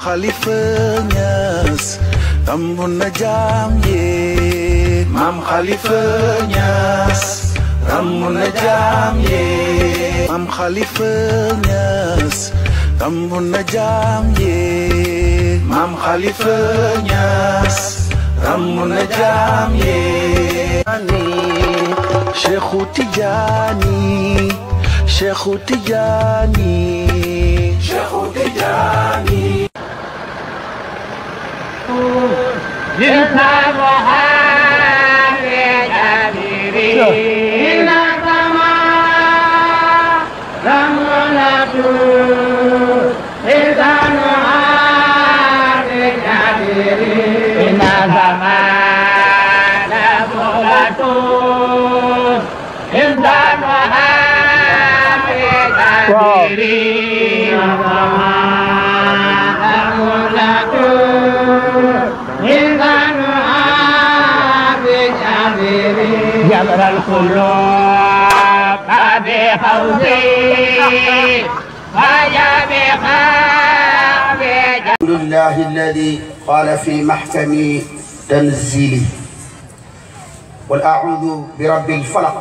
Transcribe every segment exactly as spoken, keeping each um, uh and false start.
Khalifa Niass rambu na jaam yee Maam Khalifa Niass rambu na jaam yee Maam Khalifa Niass rambu na jaam yee Maam Khalifa Niass rambu na jaam yee Cheikhu Tijaani Cheikhu Tijaani Cheikhu Tijaani Inna Muhammad Abiri Inna Sama Ramulatu Inna Muhammad Abiri Inna Sama Ramulatu Inna Muhammad Abiri Inna Sama Ramulatu جبر القلوب بحوزي ويا بخابي الحمد لله الذي قال في محكم تنزيله والأعوذ برب الفلق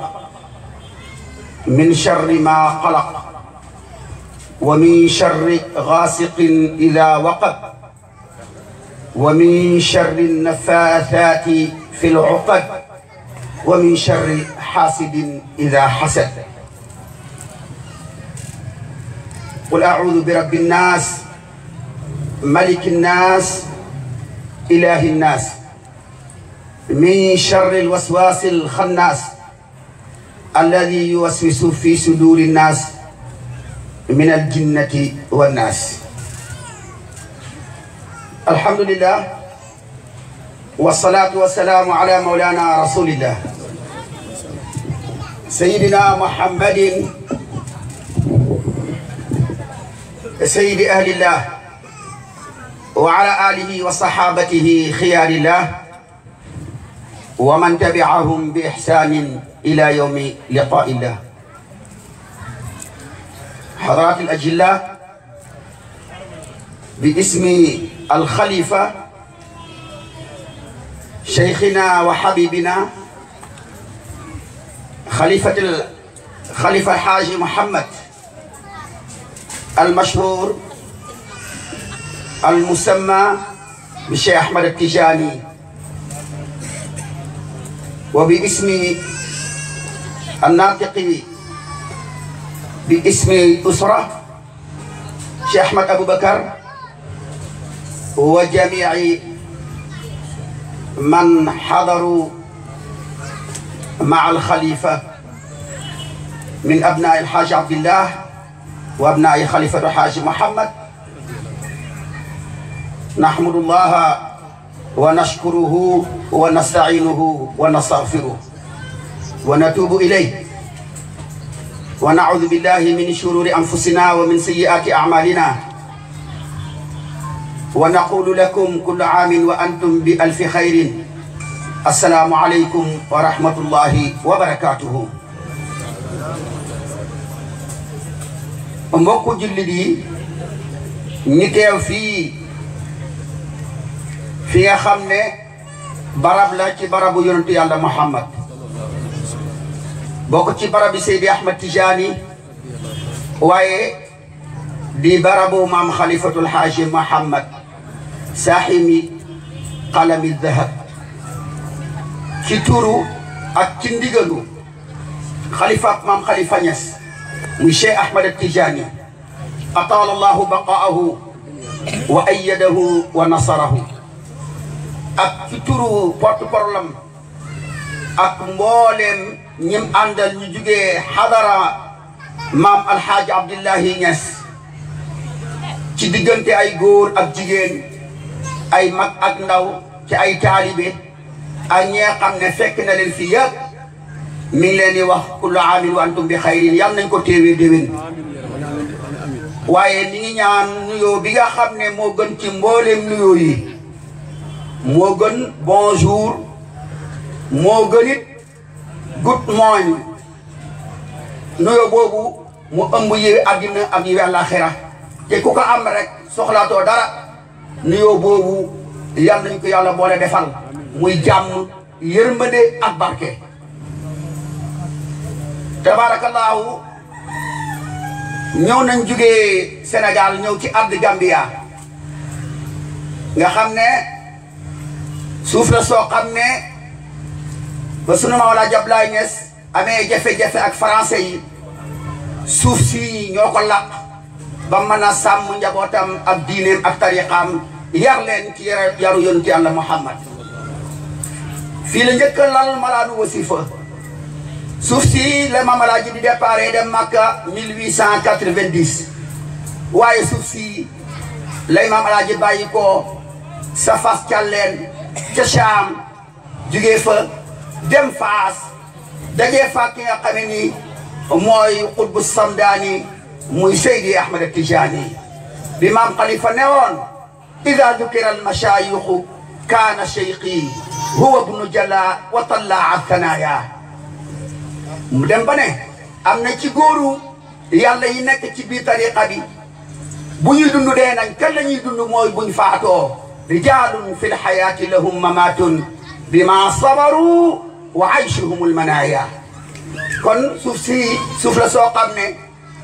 من شر ما خلق ومن شر غاسق إذا وقب ومن شر النفاثات في العقد ومن شر حاسد إذا حسد قل أعوذ برب الناس ملك الناس إله الناس من شر الوسواس الخناس الذي يوسوس في صدور الناس من الجنة والناس الحمد لله والصلاة والسلام على مولانا رسول الله سيدنا محمد سيد أهل الله وعلى آله وصحابته خيار الله ومن تبعهم بإحسان إلى يوم لقاء الله حضرات الأجلاء باسم الخليفة شيخنا وحبيبنا خليفة الخليفة الحاج محمد المشهور المسمى بالشيخ أحمد التجاني وباسم الناطق باسم الأسرة الشيخ أحمد أبو بكر وجميع من حضروا مع الخليفة من أبناء الحاج عبد الله وأبناء خليفة الحاج محمد نحمد الله ونشكره ونستعينه ونستغفره ونتوب إليه ونعوذ بالله من شرور أنفسنا ومن سيئات أعمالنا ونقول لكم كل عام وأنتم بألف خير السلام عليكم ورحمة الله وبركاته mbokku jullit yi ñi teew fii fi nga xam ne barab la ci barabu yonentu yàlla Muhammad bokk ci barabi Seydi Ahmad Tijani waaye di barabu maam Khalifatul Haaji Muhammad saaximi qalami dahab ci turu ak ci ndigalu xalifa maam Khalifa Niass muy Cheikh Ahmad Tijani ataala allahu baqaahu wa ayyadahu wa nasarahu ak ci turu porte-parole ak mboolem ñim àndal ñu jugee xadara maam alxaaji Abdullahi Niass ci diggante ay góor ak jigéen ay mag ak ndaw ci ay taalibe ak ñi nga xam ne fekk na leen fi yëpp mi ngi leen di wax kullu aamin wa antum bi xayrin yàlla nañ ko téewee déwén waaye mi ngi ñaan nuyoo bi nga xam ne moo gën ci mbooleem nuyoo yi moo gën bonjour moo gën it good morning nuyoo boobu mu ëmb yiwi àddina ak yiwi àllaaxira te ku ko am rek soxlaatoo dara nuyoo boobu yal nañu ko yàlla boole defal muy jàmm yërmande ak barke. tabaarakallaahu ñëw nañ jugee Sénégal ñëw ci Abdi Gambia nga xam ne suuf la soo xam ne ba sunu Mawla Abdoulaye Niass amee jafe-jafe ak français yi suuf si ñoo ko laq ba mën a sàmm njabootam ak diineem ak tariqaam yar leen ci yaru yonent Yàlla Muhammad fii la njëkk lal malaanu wasifa suuf si la Maam Alaaji di déparé dem Makka mille huit cent quatre-vingt-dix waaye suuf si lay Maam Alaaji bàyyi ko sa fas càlleen ca Caam jugee fa dem Faas dajee fa ki nga xame ni mooy Qutbu Samdaani muy Seydi Ahmad Tijaani bi Maam Xalifa newoon ida dukira almashaayixu kaana cheikhi huwa bnu jala wa tallaa thanaaya mu dem ba ne am na ci góoru yàlla yi nekk ci biir tariqa bi bu ñuy dund dee nañ kan la ñuy dund mooy buñ faatoo rijaalun fi lxayaati lahum mamaatun bima sabaru wa aychuhum almanaaya kon suuf si suuf la soo xam ne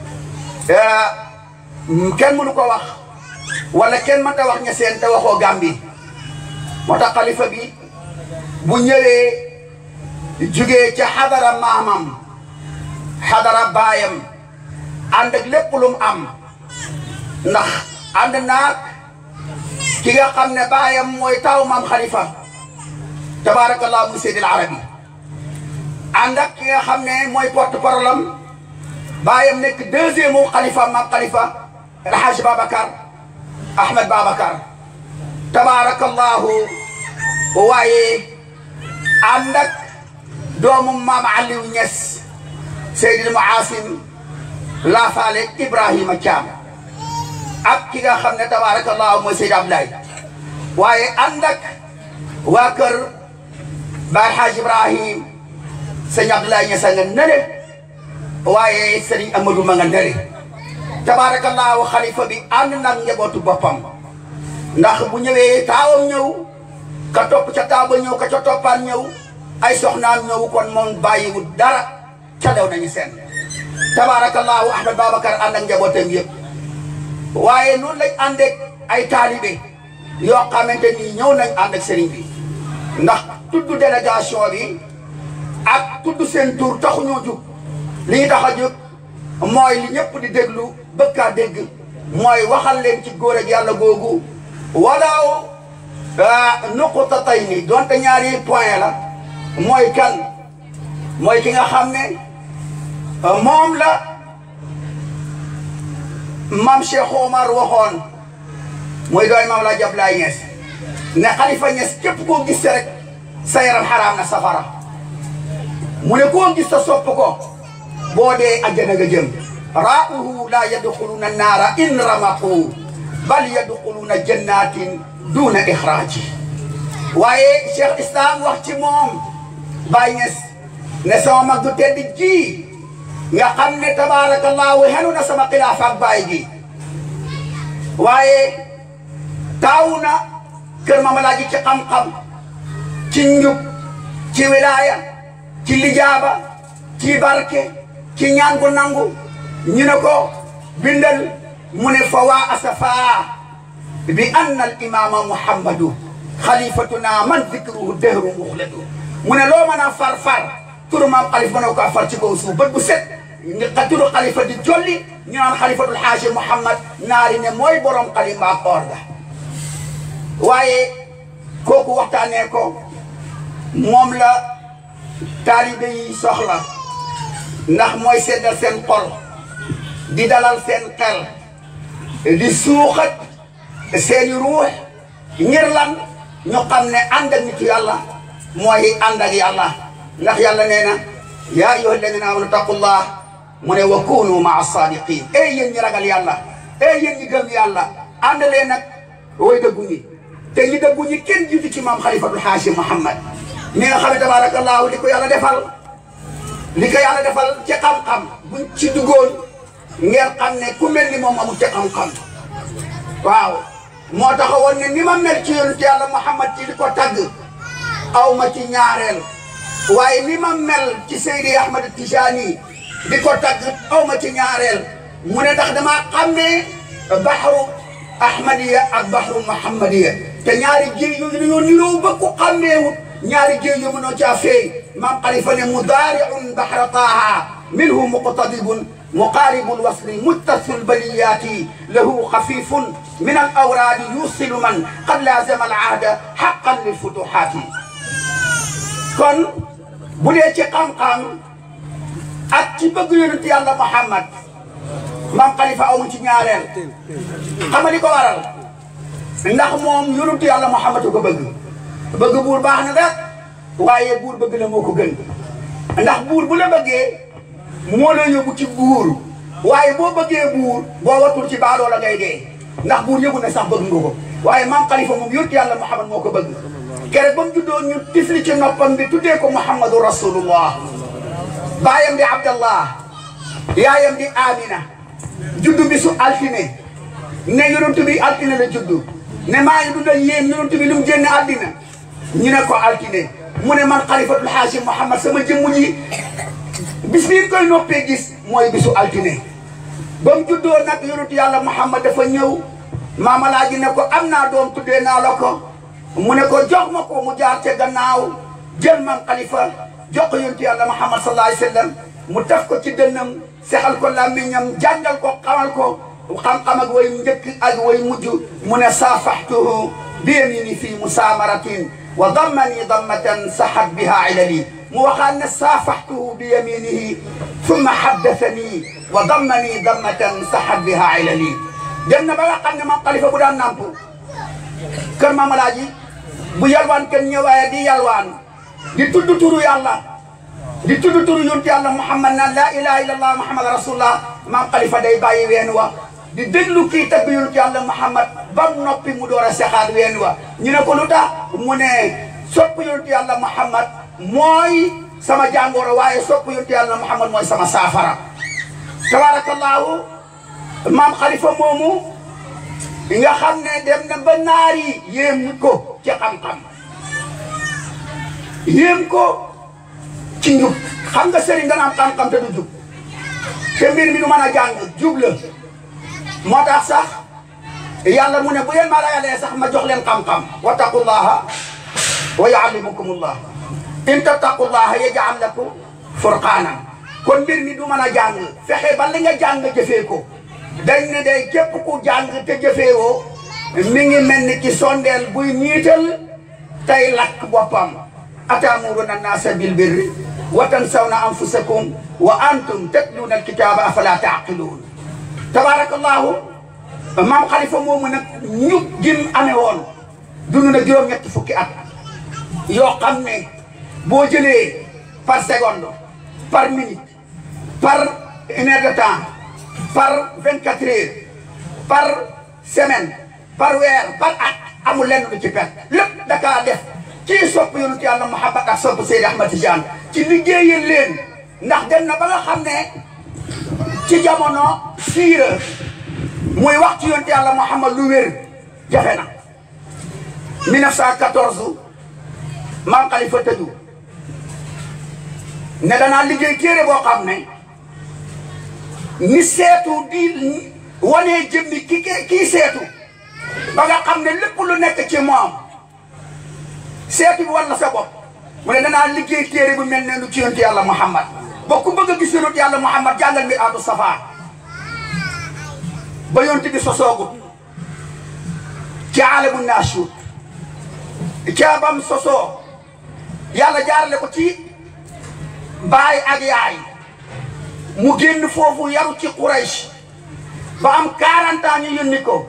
kenn mënu ko wax wala kenn mënta wax ña seen te waxoo Gàmbi moo tax xalifa bi bu ñëwee jugee ca xadara maamam xadara baayam ànd ak lépp lu mu am ndax ànd naag ki nga xam ne baayam mooy taw maam xalifa tabaarakallah mu Seydil Arabi ànd ak ki nga xam ne mooy porte parole am baayam nekk deuxième mu xalifa maam xalifa El Hadj Babacar Ahmed Babacar tabaarakallahu waaye ànd ak doomu maam Aliou Niass Seydil Muasim laafaale Ibrahima Thiam ak ki nga xam ne tabaarakallahu mooy Seydi Abdoulaye waaye ànd ak waa kër Baay Hadj Ibrahim sëñ Abdoulaye Niass nga nële waaye sëriñ Amadou ma nga nële tabaarakallahu xalifa bi ànd nag njabootu boppam ndax bu ñëwee taawam ñëw ka topp ca taaw ba ñëw ka ca toppaan ñëw ay soxnaam ñëw kon moom bàyyiwul dara ca lew nañu seen tabaarakallahu Ahmed Babacar ànd ak njabootam yëpp waaye noonu lañ ànd ak ay taalibe yoo xamante ni ñëw nañ ànd ak sëriñ bi ndax tudd délégation bi ak tudd seen tur taxuñoo jug li ñu tax a jóg mooy li ñëpp di déglu bëgg a dégg mooy waxal leen ci góor ak yàlla googu walaaw nuqtatayni donte ñaari point la mooy kan mooy ki nga xam ne moom la maam Cheikh Omar waxoon mooy dooy maam la Abdoulaye Niass ne Xalifa Niass képp koo gis rek sa yaram xaraam na safara mu ne koo gis sa sopp ko boo dee àjjana nga jëm raa'uhu la yadxuluna naara in ramaqu bal yadxuluna jannatin duna ixraaji waaye Cheikh Islam wax ci moom Baye Niass ne sama mag du tedd ji nga xam ne tabaarakallahu xenu na sama xilaafa ak baay gi waaye taaw na kër Maam Alaaji ci xam-xam ci njub ci wilaaya ci lijaaba ci barke ci ñaan gu nangu ñu ne ko bindal mu ne fa waa asafaa bi anna al imama muhammadu xalifatuna man zikruhu dehru muxledu mu ne loo mën a far far turu maam xalifa mënoo ko far ci kaw suuf bët bu set nga turu xalifa di jolli ñu naan xalifatul xaaji muhammad naari ne mooy borom xalimba ak or ga waaye kooku waxtaanee ko moom la taalibe yi soxla ndax mooy seddal seen xol di dalal seen xel di suuxat seeni ruux ngir lan ñu xam ne ànd ak nitu yàlla mooy ànd ak yàlla ndax yàlla nee na yaa ayyuha alladina amanu taqullah mu ne wa kunu maa sadiqin ey yéen ñi ragal yàlla ey yéen ñi gëm yàlla ànd leen nag way dëggu ñi te ñi dëggu ñi kenn jiitu ci maam xalifatul xaashim Muhammad mi nga xam ne tabarakallahu li ko yàlla defal li ko yàlla defal ci xam-xam buñ ci duggoon ngeen xam ne ku mel ni moom amul ci xam-xam waaw moo taxawoon ne ni ma mel ci yonent yàlla Muhammad ci di ko tagg aw ma ci ñaareel waaye ni ma mel ci Seydi Ahmad Tijani di ko tagg aw ma ci ñaareel mu ne ndax damaa xàmmee baxru ahmadiya ak baxru muhammadiya te ñaari géej yooyu dañoo niroo ba ku xàmmeewut ñaari géej yu mënoo caa feey maam Xalifa ne mudaariun baxra taaha minhu muqtadibun مقارب الوصل متصل البليات له خفيف من الأوراد يوصل من قد لازم العهد حقا للفتوحات كن بليتي قام قام أتبقى ينتي الله محمد مام خليفة أو من تنيارين خمالي كوارل ndax moom yonent yàlla Muhammad ko bëgg bëgg buur baax na rek waaye buur bëgg la moo ko gën ndax buur bu la bëggee moo la yóbbu ci buur waaye boo bëggee buur boo watul ci baadoo la ngay dee ndax buur yëgu ne sax bëgg nga ko waaye maam Khalifa moom yonent yàlla Muhammad moo ko bëgg keroog ba mu juddoo ñu tifli ci noppam bi tuddee ko Muhammadu Rasulullah baayam di Abdallah yaayam di Amina juddu bi su altine ne yonent bi altine la juddu ne maa ngi dundal yéen yonent bi lu mu génne àddina ñu ne ko altine mu ne man Khalifatul Haashim Muhammad sama jëmm ji bis bi koy noppee gis mooy bisu altine ba mu juddoo nag yonent yàlla Muhammad dafa ñëw maama laaji ne ko am naa doom tuddee naa la ko mu ne ko jox ma ko mu jaar ca gannaaw jël man Khalifa jox ko yonent yàlla Muhammad sallallahu alayhi wa sallam mu taf ko ci dënnam sexal ko làmmiñam jàngal ko xamal ko xam-xam ak way njëkk ak way mujj mu ne saafaxtuhu bi yamini fi musaamaratin wa dammani dammatan saxat biha ilali mu waxaan ne saafaxtuhu bi yaminihi summa haddathani wa dammani dammatan saxat biha ilali dem na ba nga xam ne maam Khalifa bu daan namp kër Maam Alaaji bu yalwaan kenn ñëwaaye di yalwaan di tudd turu yàlla di tudd turu yonent yàlla Muhammad naan laa ilaha illallah Muhammad rasulullah maam Khalifa day bàyyi ween wa di déglu kii tagg yonent yàlla Muhammad ba mu noppi mu door a sexaat ween wa ñu ne ko lu tax mu ne sopp yonent yàlla Muhammad mooy sama jàngoro waaye sopp yonent yàlla Muhammad mooy sama saafara tabarakallahu maam Khalifa moomu nga xam ne dem na ba naari yéem ko ci xam-xam yéem ko ci njub xam nga sëriñ dana am xam-xam te du jub te mbir mi du mën a jàng jub la moo tax sax yàlla mu ne bu leen ma ragalee sax ma jox leen xam-xam wattaqullaha wa yuallimukumullah in tattaqullaha yaj'al lakum furqaanan kon mbir mi du mën a jàng fexe ba li nga jàng jëfee ko dañ ne day képp ku jàng te jëfee woo mi ngi mel ni ci sondeel buy niital tey lakk boppam atamuruna nnaasa bil birri wa tansawna anfusakum wa antum tatluuna alkitaaba afala taaqiluun tabarakallahu maam Khalifa moomu nag ñu gim amee woon dund na juróom-ñetti fukki at yoo xam ne boo jëlee par seconde par minute par une heure de temps par vingt-quatre heures par semaine par weer par at amul lenn lu ci pet lépp dakaa def ci sopp yonent yàlla Muhammad ak sopp Seydi Ahmad Tijaan ci liggéeyal leen ndax dem na ba nga xam ne ci jamono siira muy wax ci yonent yàlla Muhammad lu wér jafe na mille neuf cent quatorze maam Khalifa tëju ne danaa liggéey téere boo xam ne ni seetu di wanee jëmmi ki kii seetu ba nga xam ne lépp lu nekk ci moom seetu bi walla sa bopp mu ne danaa liggéey téere bu mel ne lu ci yonent yàlla Muhammad ba ku bëgg a gis yonent yàlla Muhammad jàngal mi aatu safaa ba yonent bi sosoogut ci alamu naashuut ca bam sosoo yàlla jaarale ko ci baay ak yaay mu génn foofu yaru ci Quraysh ba am quarante ans ñu yónni ko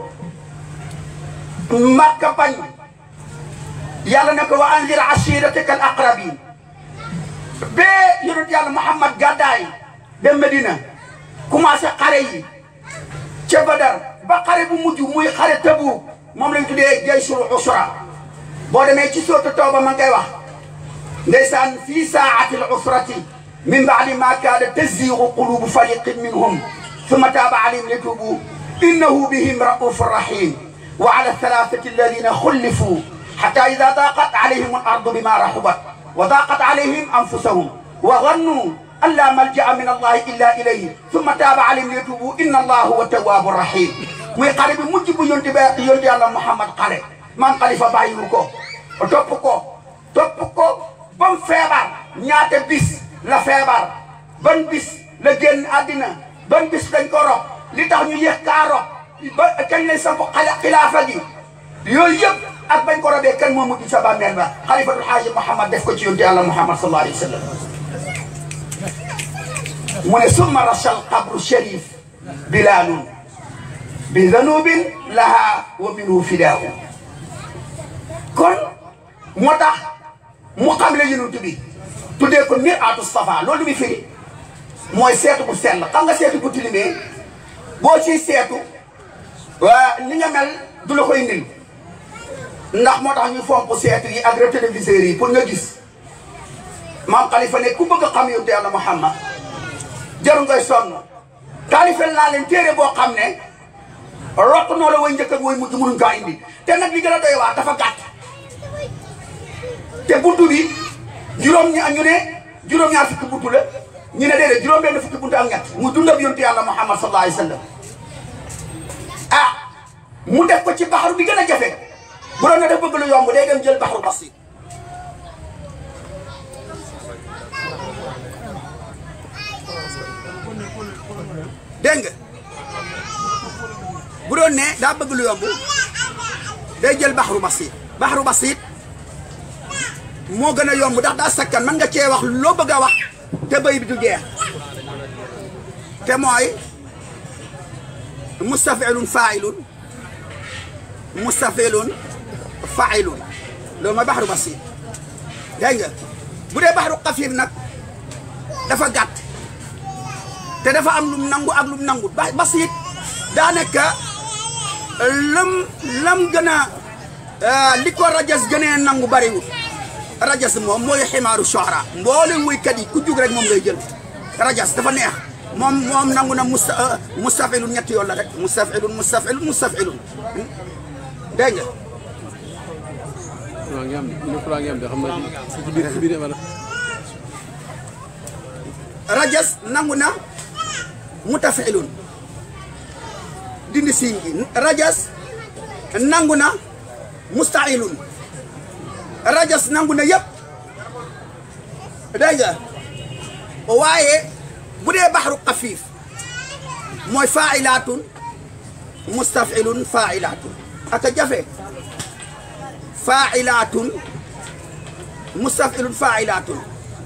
Makka bañ yàlla ne ko wa anzir ashirataka al aqrabin bee yonent yàlla Muhammad gàddaay dem Medina commencé xare yi ca Badar ba xare bu mujj muy xare Tabuk moom lañ tuddee jayshul usra boo demee ci sourate Tawba ma ngay wax ndeysaan fii saatil usrati min baadi ma kaada taziigu qulubu fariqin minhum summa taaba alayhim liyatuubu innahu bihim raufur rahim وعلى الثلاثة الذين خلفوا حتى إذا ضاقت عليهم الأرض بما رحبت وضاقت عليهم أنفسهم وظنوا أن لا ملجأ من الله إلا إليه ثم تاب عليهم ليتوبوا إن الله هو التواب الرحيم. muy xale bi mujj bu yonti ba yonti Yàlla Muhammad xale maam Khalifa bàyyiwu ko topp ko topp ko ba mu feebar ñaata bis la feebar ban bis la génn àddina ban bis dañ ko rob li tax ñu yéex kaa rob ba kañ lañ samp xilaafa gi yooyu yëpp ak bañ ko robee kan moo mujj sa bàmmeel ba Khalifatul Haaji Muhammad def ko ci yonti Yàlla Muhammad sallallahu alayhi wa sallam mu ne summa rachal qabru sharif bilaalun bi zanubin laha wa minhu fidaahu kon moo tax mu xam le yonent bi tuddee ko mir'atu safa loolu mi firi mooy seetu bu sell xam nga seetu bu tilimee boo ciy seetu waa li nga mel du la koy indil ndax moo tax ñu fomp seetu yi ak téléviseurs yi pour nga gis maam Khalifa ne ku bëgg a xam yonent Yàlla Muhammad jaru ngay sonn taalifel naa leen téere boo xam ne rott noo la way njëkk ak way mujj mënuñ kaa indi te nag li gën a doy waar dafa gàtt te buntu bi juróom ña ñu ne juróom-ñaar fukki buntu la ñu ne déedéet juróom benn fukki buntu ak ñett mu dundab yonent Yàlla Muhammad sallallahu alayhi wa sallam ah mu def ko ci baxaru bi gën a jafe bu doon ne def bëgg lu yomb day dem jël baxaru basit dégg nga bu doon ne daa bëgg lu yomb day jël baxaru basit baxaru basit moo gën a yomb ndax daa sakkan mën nga cee wax loo bëgg a wax te bay bi du jeex te mooy mustafilun failun mustafilun failun loolu mooy baxaru basit dégg nga bu dee baxaru xafiif nag dafa gàtt te dafa am lum nangu ak lum nangu ba basit daa nekk lam lam gën a li ko rajas gënee nangu bariwul rajas moom mooy ximaaru shuhara mboolem wuykat yi ku jug rek moom ngay jël rajas dafa neex moom moom nangu na musta mustafilun ñetti yoon la rek mustafilun mustafilun mustafilun dégg nga waaw nga am lépp laa ngi am de xam naa ci biir ci biir rajas nangu na mutafilun dindi siin gi rajas nangu na mustailun rajas nangu na yëpp dégg nga waaye bu dee baxru xafiif mooy failatun mustafilun failatun aka jafe failatun mustafilun failatun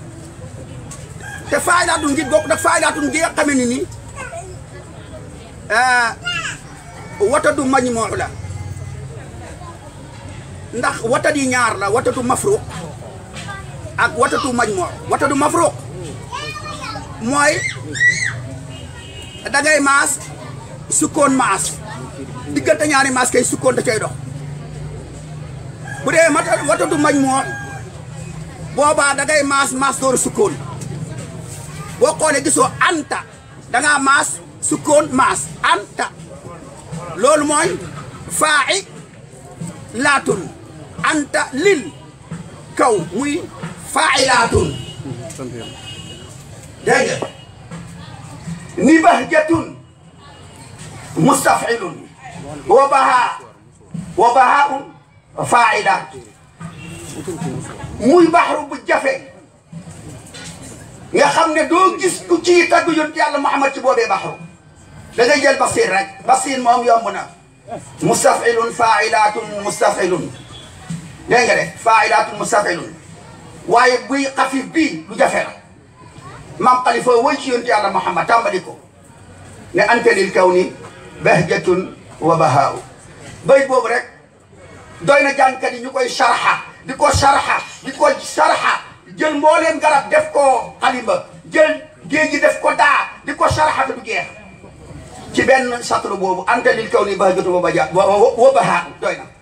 te failatun ngi bokk nag failatun ngi nga xamee ni ni watatu majmuu la ndax watat yi ñaar la watatu mafruq ak watatu majmuu watatu mafruq mooy dangay maas sukkoon maas diggante ñaari maas kay sukkoon da cay dox bu dee watatu majmuu boobaa dangay maas maas door sukkoon boo xoolee gisoo anta dangaa maas sukkoon maas anta loolu mooy faa'i laatun anta lil kaw muy faa'ilaatun dégg nga ni bahjatun mustaf'ilun wa bahaa wa bahaa'un faa'ila muy baxru bu jafe nga xam ne doo gis ku ci tagg yonent Yàlla Muhammad ci boobee baxru da ngay jël basir rek basir moom yomb na mustafilun failatun mustafilun dégg nga de failatun mustafilun waaye buy xafif bii lu jafe la maam Khalifa woy ci yonent Yàlla Muhammad tàmbali ko ne anta lil kawni bahjatun wa bahaa'u bay boobu rek doy na jànkat yi ñu koy sharxa di ko sharxa di ko sharxa jël mbooleem garab def ko xalimba jël géej gi def ko daa di ko sharxa te du jeex ci benn satru boobu anta lil kawni bahjatun wa bahaa'u wa bahaa'u doy na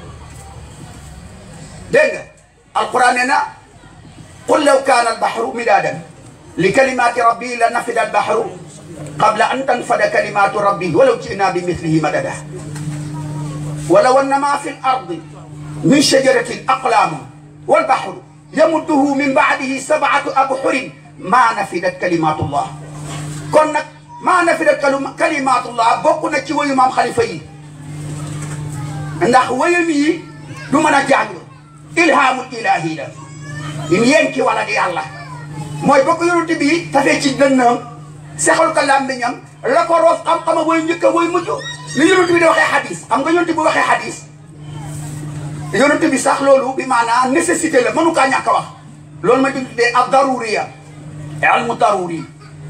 dégg nga alquran nee na qul law kaana albahru midaadan li kalimaati rabbi la nafida albahru qabla an tanfada kalimaatu rabbi walaw ji'naa bi mislihi madada ولو أن ما في الأرض من شجرة أقلام والبحر يمده من بعده سبعة أبحر ما نفدت كلمات الله كن ما نفدت كلمات الله بوكنا تي وي مام خليفة yi ndax wayam yi du mën a jàng ilhaamul ilaahi la in yenki wala di yàlla mooy bokk yonent bi tafee ci dënnam sexal ko làmmiñam la ko roof xam-xama woy njëkk a woy mujj li yonent bi di waxee xadis xam nga yonent bi waxee xadis yonent bi sax loolu bi maanaam nécessité la mënu kaa ñàkk a wax loolu ma tuddee ab daruriya ilmu daruri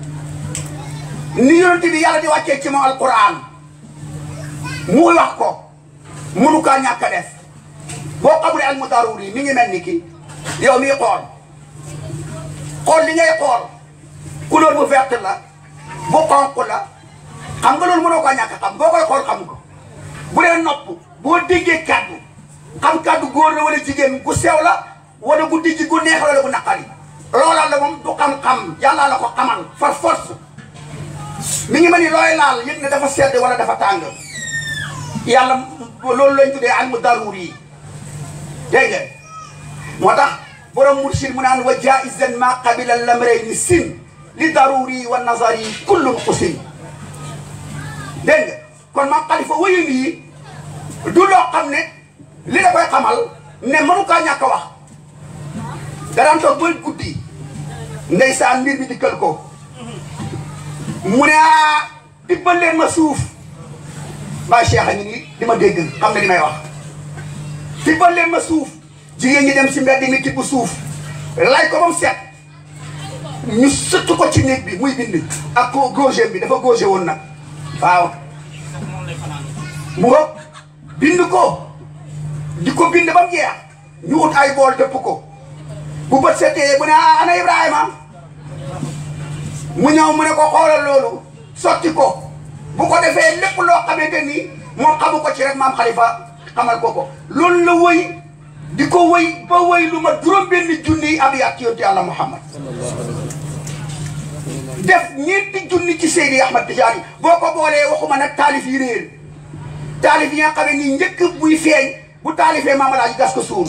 ni yonent bi yàlla di wàccee ci moom alquran muy wax ko mënu kaa ñàkk a def boo xamul ilmu daruri mi ngi mel ni ki yow miy xool xool li ngay xool couleur bu verte la bu xonq la xam nga loolu mënoo kaa ñàkk a xam boo koy xool xam ko bu dee nopp boo déggee kàddu xam kàddu góor la wala jigéen gu sew la wala gu dijji gu neex wala gu naqari loola la moom du xam-xam yàlla la ko xamal far force mi ngi mel ni looy laal yëg ne dafa sedd wala dafa tàng yàlla loolu lañ tuddee ilmu daruri yi dégg nga moo tax borom mursid mu naan wa jaizan ma qabila lamrayni sin li daruri wa nazari kullum xusin dégg nga kon maam xalifa wayam yi du loo xam ne li da koy xamal ne mënu kaa ñàkk a wax daraan toog ba guddi ndeysaan mbir bi dikkal ko mu ne ah dibbal leen ma suuf ba cheikh a ngi nii di ma dégg xam ne li may wax dibbal leen ma suuf jigéen ñi dem si mbedd mi tibb suuf lay ko ba mu set ñu sëtt ko ci néeg bi muy bind ak ko gauche bi dafa gauche woon nag waaw mu ngo bind ko di ko bind ba mu jeex ñu ut ay bool dëpp ko bu bët setee bu ne ana Ibrahima mu ñëw mu ne ko xoolal loolu sotti ko bu ko defee lépp loo xamante ni moom xamu ko ci rek maam Khalifa xamal ko ko loolu la wëy di ko wëy ba wëy lu ma juróom benn junni abiyat ci yonent Yàlla Muhammad def ñeenti junni ci Seydi Ahmad Tijaani boo ko boolee waxuma nag taalif yi réer taalif yi nga xam ne nii njëkk buy feeñ bu taalifee Maam Alaaji gas ko suul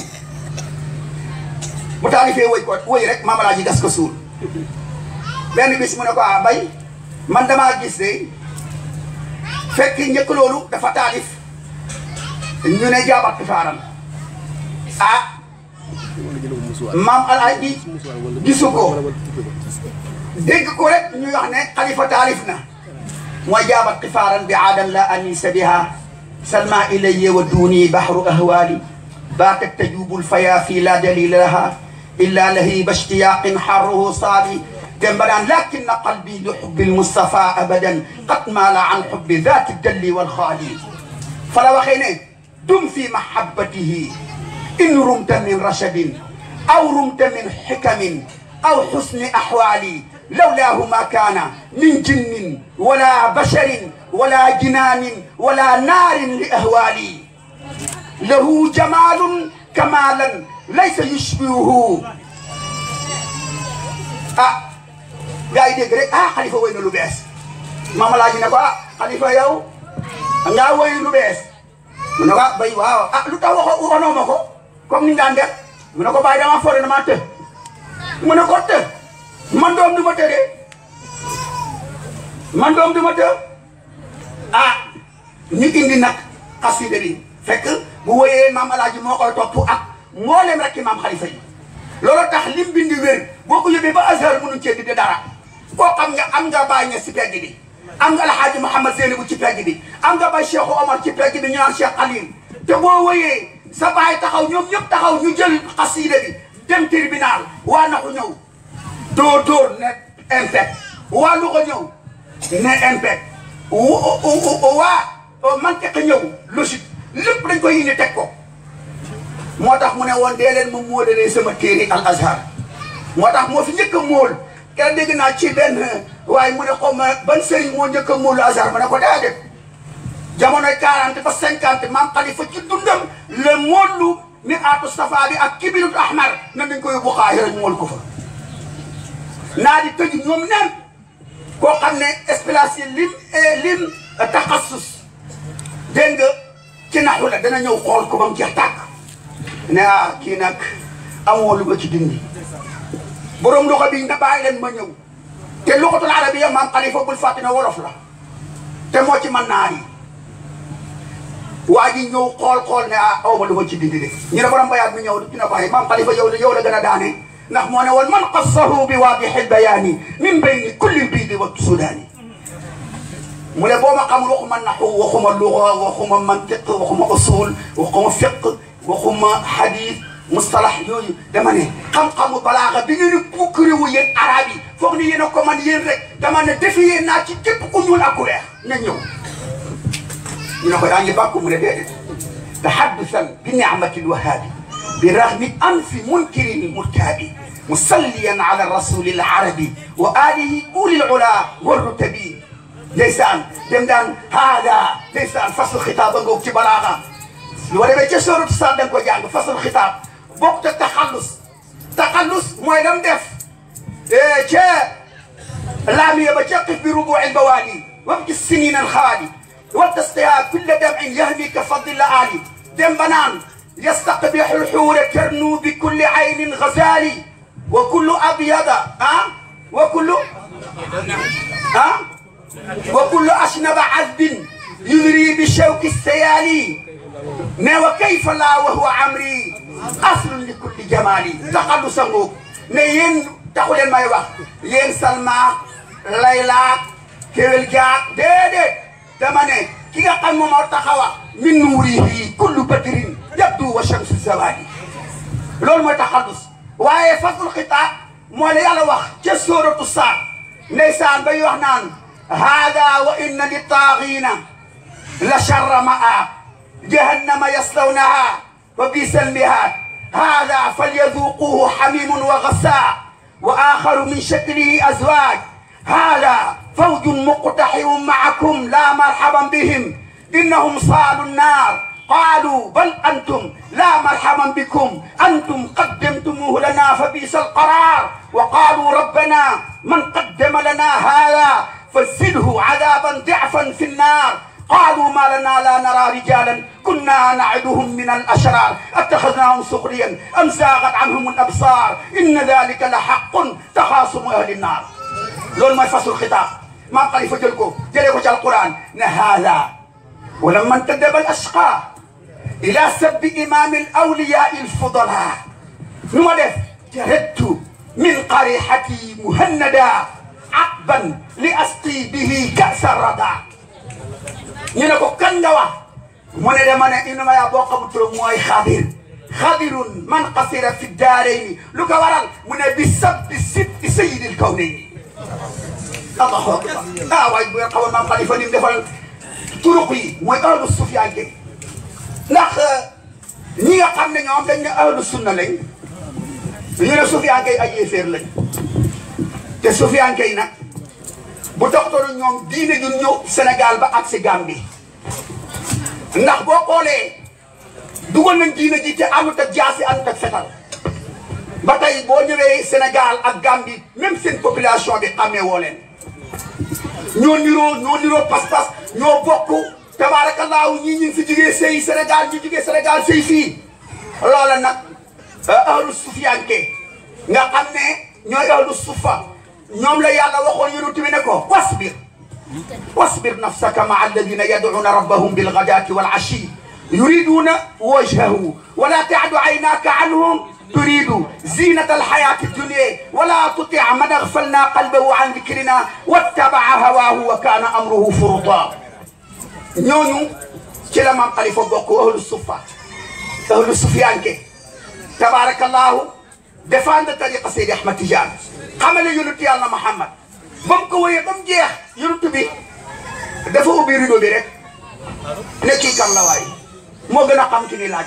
bu taalifee wëy ko wëy rek Maam Alaaji gas ko suul benn bis mu ne ko ah bay man damaa gis de fekk njëkk loolu dafa taalif ñu ne jaabat faaram ah Maam Alaaji gisu ko dégg ko rek ñu wax ne xalifa taalif na mooy jaabat xifaaran bi aadan la anisa biha salma ilayya wa duuni bahru ahwali baatat tajubul fayafi la dalila laha illa lahiba ishtiyaqin harruhu saali تنبران لكن قلبي لحب المصطفى أبدا قد مال عن حب ذات الدل والخالي فلا وخيني دم في محبته إن رمت من رشد أو رمت من حكم أو حسن أحوالي لولاه ما كان من جن ولا بشر ولا جنان ولا نار لأهوالي له جمال كمالا ليس يشبهه أه gaa yi dégg rek ah xalifa woy na lu bees Maam Alaaji ne ko ah xalifa yow ngaa woy lu bees mu ne ko ah bay waaw ah lu tax waxoo waxonoo ma ko comme ni daan def mu ne ko bàyyi dama foore dama të mu ne ko të man doom du ma të de man doom du ma të ah ñu indi nag xasida bi fekk bu woyee Maam Alaaji moo koy topp ak mboolem rek ki maam xalifa yi loolu tax lim bindi wér boo ko yóbbee ba Azhar mënuñ cee di dara koo xam nga am nga Baay Ñas ci pegg bi am nga Alhaaji Mouhamad Zeynabu ci pegg bi am nga Baay Cheikh Omar ci pegg bi ñu naan Cheikh Khalil te boo woyee sa baay taxaw ñoom ñëpp taxaw ñu jël xasida bi dem tribunal waa naxu ñëw dóor dóor ne impec waa lu ko ñëw ne impec waa manqueq ñëw logique lépp dañ koy indi teg ko moo tax mu ne woon dee leen ma móolalee sama téere al Azhar moo tax moo fi njëkk a móol kenn dégg naa ci benn waaye mu ne xaw ma ban sëriñ moo njëkk a móolu Azhar ma ne ko daa def jamonoy quarante ba cinquante maam Khalifa ci dundam le móolu mi aatu safa bi ak kibirut ahmar nan dañ ko yóbbu Xaahira ñu móol ko fa naa di tëju ñoom nen koo xam ne espèce lim lim taxassus dégg nga ci naxu la dana ñëw xool ko ba mu jeex tàkk ne ah kii nag amoo lu ma ci dindi borom loxo bi nga bàyyi leen ma ñëw te luxatul arabiya maam Khalifa bul fàtte ne wolof la te moo ci mën naar yi waa ji ñëw xool xool ne ah aw ma lu ma ci dindi de ñu ne borom bayaat mi ñëw dina bàyyi maam Khalifa yow la yow la gën a daane ndax moo ne woon man qassahu bi waadihil bayaani min bayni kulli biidi wa sudaani mu ne boo ma xamul waxuma naxu waxuma luga waxuma mantiq waxuma usul waxuma fiq waxuma hadith mustalax yooyu dama ne xam-xamu balaaxa bi ngeen di pukkariwu yéen arab yi foog ni yéen a ko man yéen rek dama ne defiyee naa ci képp ku ñuul ak ku weex na ñëw ñu ne ko yaa ngi bàkku mu ne déedéet tahaddusan bi ni'mati lwahaabi bi raghmi anfi munkirin murtaabi musalliyan ala rasuli l arabi wa alihi uli l ula warrutabi ndeysaan dem daan haada ndeysaan fasul xitaab a ngoog ci balaaxa lu wa demee ca sooratu Saad da nga ko jàng fasul xitaab bokk te taxallus taxallus mooy lam def ca laamiya ba ca qif bi rubuuci lbawaadi wabki sinin alxaali wa tasqiha kulla dam'in yahmi ka fadli laali dem ba naan yastaqbixu lxuura ternu bi kulli aynin gazali wa kullu abyada ah wa kullu ah wa kullu ashnaba azbin yudri bi shawki sayali ne wa kayfa laa wa huwa amri aslun li kulli jamali taxallu sangoog ne yéen taxu leen may wax yéen Salma Layla kéwél gaag déedéet dama ne ki nga xam moom moo taxawa min nuurihi kullu badrin yabdu wa shamsu zawali loolu mooy taxallus waaye fasul xitaab moo la yàlla wax ca sooratu Saad ndeysaan bay wax naan haada wa inna li taaxiina la charra maab jahannama yaslawnaha wa biisa lmihaad hada falyaduquuhu xamimun wa gassaa wa axaru min shaklihi azwaaj hada fawjun muqtaximun macakum la marxaban bihim innahum saalu nnaar qaalu bal antum la marxaban bikum antum qaddamtumuuhu lana fa biisa alqaraar wa qaalu rabbana man qaddama lana hada fazidhu cadaban dicfan fi nnaar قالوا ما لنا لا نرى رجالا كنا نعدهم من الأشرار اتخذناهم سخريا أم زاغت عنهم الأبصار إن ذلك لحق تخاصم أهل النار لول ما يفسر الخطاب ما قال يفجلكم جلكم على القرآن هذا ولما انتدب الأشقى إلى سب إمام الأولياء الفضلاء نمدف جردت من قريحتي مهندا عقبا لأسقي به كأس الردى ñu ne ko kan nga wax mu ne dama ne inuma yaa boo xamutulo mooy xadir xadirun man xasira fi daarayni lu ko waral mu ne bi sabbi sitti sayyidil kawnayni allahu akbar ah waay bu ngeen xamoon maam Khalifa ni mu defal turuq yi mooy ahlu sufiyanke ndax ñi nga xam ne ñoom dañ ne ahlu sunna lañ ñu ne sufiyanke yi ay yéeféer lañ te sufiyanke yi nag bu doxtoonu ñoom diine ñun ñëw Sénégal ba ak si Gambie ndax boo xoolee dugal nañ diine ji te àndut ak jaasi àndut ak fetal ba tey boo ñëwee Sénégal ak Gambie même seen population bi xamee woo leen ñoo niroo ñoo niroo pas-pas ñoo bokk tabaarakallaahu ñii ñu ngi fi jugee sëy Sénégal ñu jugee Sénégal sëy fii loola nag ahlu sufiyanke nga xam ne ñooy ahlu sufa ñoom la yàlla waxoon yonent bi ne ko wasbir wasbir nafsaka maa alladina yad'una rabbahum bilghadaati wal ashi yuriduna wajhahu wala ta'du aynaka anhum turidu zinata alhayati dunya wala tuti' man aghfalna qalbahu an dhikrina wattaba'a hawahu wa kana amruhu furuta ñooñu ci la maam Khalifa bokk ahlu sufa ahlu sufiyanke tabarakallahu défendre tariqa Seydi Ahmad Tidiane xamale yonent yàlla Muhammad ba mu ko wëyee ba mu jeex yonent bi dafa ubbi rido bi rek ne kii kan la waay moo gën a xam ki ni laaj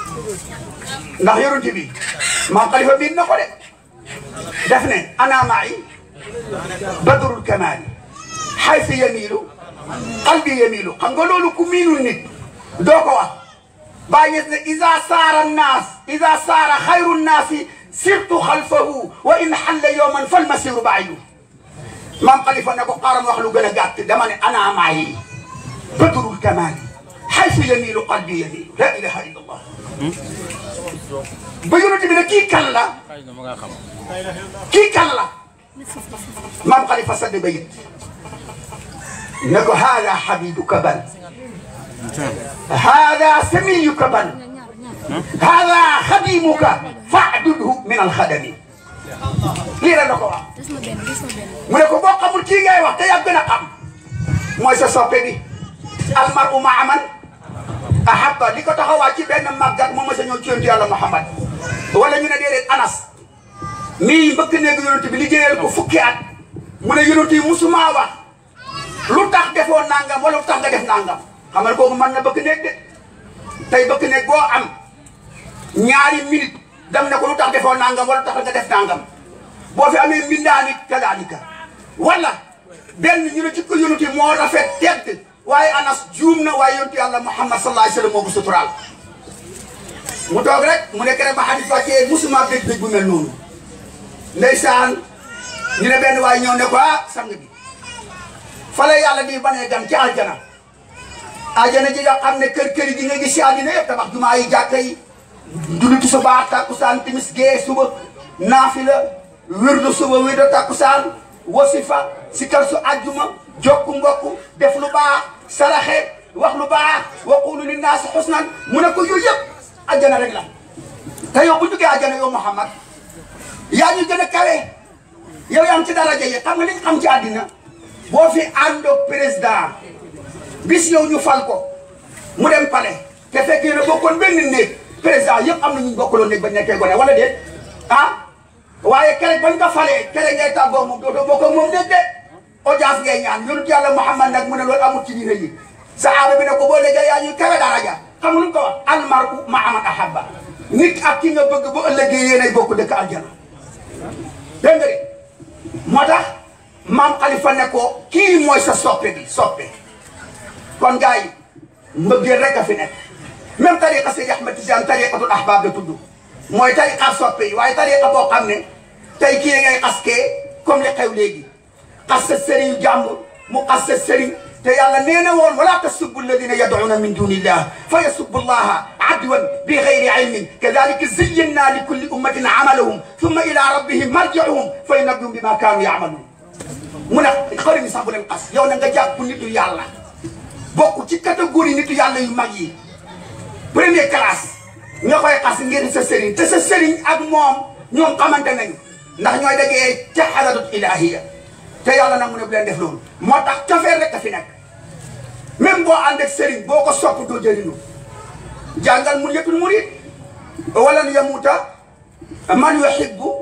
ndax yonent bi maam Khalifa bind na ko de def ne ana ma'i badrul kamali haythu yamilu qalbi yamilu xam nga loolu ku miinul nit doo ko wax bàyyi ne iza saara nnaas iza saara xayru nnaasi sirtu xalfahu wa in xalla yowman fal masiru baidu maam Khalifa ne ko xaaral wax lu gën a gàtt dama ne ana maayi badrul kamali xaysu yamiilu qalbi yamiilu la ilaha illa allah ba yonent bi ne kii kan la kii kan la maam Khalifa Sadd bayit ne ko haada habibuka bal haada samiyuka bal haada xadimuka fa'dudhu min alxadami lii la ko wax mu ne ko boo xamul kii ngay wax te yaa gën a xam mooy sa soppe bi almaru maa man ahabba li ko taxawaa ci benn màggat moom ma sa ñëw ci yonent yàlla Muhammad wala ñu ne déedéet Anas mii mbëkk néegu yonent bi liggéeyal ko fukki at mu ne yonent yi musuma wax lu tax defoo nangam wala lu tax nga def nangam xam nga kooku mën na bëkk néeg de tey bëkk néeg boo am ñaari minute dem ne ko lu tax defoo nangam wala lu tax nga def nangam boo fi amee mbindaanit kadaalika wala benn ñu ne ci ko yonent yi moo rafet tedd waaye Anas juum na waaye yonent yàlla Muhammad sallallahu alayhi wa sallam moo ko suturaal mu toog rek mu nekk rek ba xadis wàccee musuma bég bég bu mel noonu ndeysaan ñu ne benn waaye ñëw ne ko ah sang bi fa la yàlla di banee gan ci aljana aljana ji nga xam ne kër kër gi nga gis si àddina yëpp tabax jumaa yi jàkka yi julli tisbaar takkusaan timis gee suba naafila wirdu suba wirdu takkusaan wasifa sikar su àjjuma jokku mbokku def lu baax saraxe wax lu baax waqulu linnaasi xusnan mu ne ko yooyu yëpp aljana rek la te yow bu duggee aljana yow Muhammad yaa ñu gën a kawe yow yaa ngi ci daraja yi xam nga li ñu xam ci àddina boo fi àndoog président bis yow ñu fal ko mu dem palais te fekkee ne bokkoon benn néeg président yëpp am na ñu bokkaloon néeg bañ nekkee gone wala déet ah waaye keroog bañ ko falee keroog ngay tàggoo moom dootoo bokkoo moom déet de audience ngay ñaan yonent yàlla Muhammad nag mu ne loolu amul ci diine yi sahaaba bi ne ko boo léegi yaa ñuy kawe daraja xam nga lu mu ko wax almaru ma'a man ahabba nit ak ki nga bëgg bu ëllëgee yéenay bokk dëkk aljana dégg nga de moo tax maam Khalifa ne ko kii mooy sa soppe bi soppe kon gars yi mbëggeel rek a fi nekk même tariqa Seydi Ahmed Tidiane tariqatul ahbab la tudd mooy tariqa soppe yi waaye tariqa boo xam ne tey kii ngay xaskee comme li xew léegi xas sa sëriñ jàmbur mu xas sa sëriñ te yàlla nee na woon wala tasubbu alladina yad'una min dunillah fa yasubbu allaha adwan bi ghayri ilmin kadhalika zayyana li kulli ummatin amalahum thumma ila rabbihim marji'uhum fa yunabbihum bima kanu ya'malun mu ne xëri mi sax bu leen xas yow na nga jàpp nitu yàlla bokk ci catégorie nitu yàlla yu mag yi première classe nga koy xas ngeen sa sëriñ te sa sëriñ ak moom ñoom xamante nañu ndax ñooy dajee ca xadatut ilahiya te yàlla nag mu ne bu leen def loolu moo tax cofeer rek a fi nekk même boo ànd ak sëriñ boo ko sopp doo jëriñu jàngal mu yetul murid walan yamuta man yuhibbu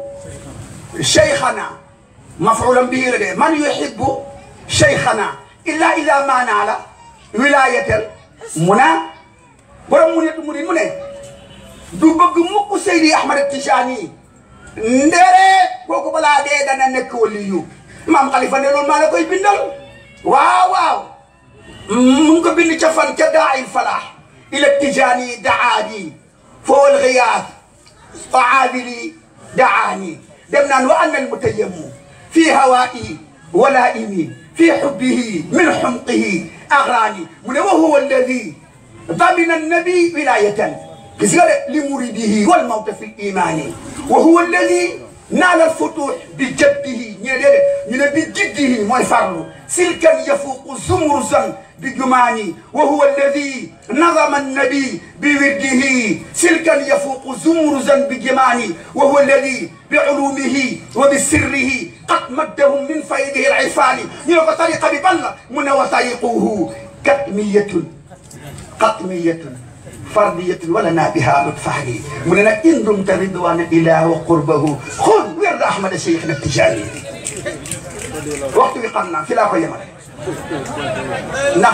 cheikhana mafulan bihi la de man yuhibbu cheikhana illa ida ma naala wilayatel mu na borom mu yetul murid mu ne du bëgg mukk Seydi Ahmad Tijani ndere kooku balaa dee dana nekk waliyu maam Khalifa ne loolu maa la koy bindal waaw waaw mu ngi ko bind ca fan ca daa il falaax ila Tijaani daani foo wal xiyaas aabili daani dem naan wa anna al mutayammu fi hawaa'i walaa'imi fi xubbihi min xumqihi agraani mu ne wa huwa alladi damina annabi wilaayatan gis nga de li muridihi wal mawta fi imaani wa huwa alladi naal alfutuux bi jaddihi ñu ne déedéet ñu ne bi jiddihi mooy farlu silkan yafuuqu zumruzan bi jumaani wa huwa alladi nazama annabi bi wirdihi silkan yafuuqu zumruzan bi jumaani wa huwa alladi bi ulumihi wa bi sirrihi qad maddahum min faydihi al-irfaani ñu ne ko tariqa bi ban la mu ne wa tariquhu katmiyatun katmiyatun fardiyatun wala naa biha lutfaani mu ne nag in dumta ridwana ilah wa qurbahu xul werd Ahmad Cheikhna Tijaani waxtu bi xam naa fi laa ko yemale ndax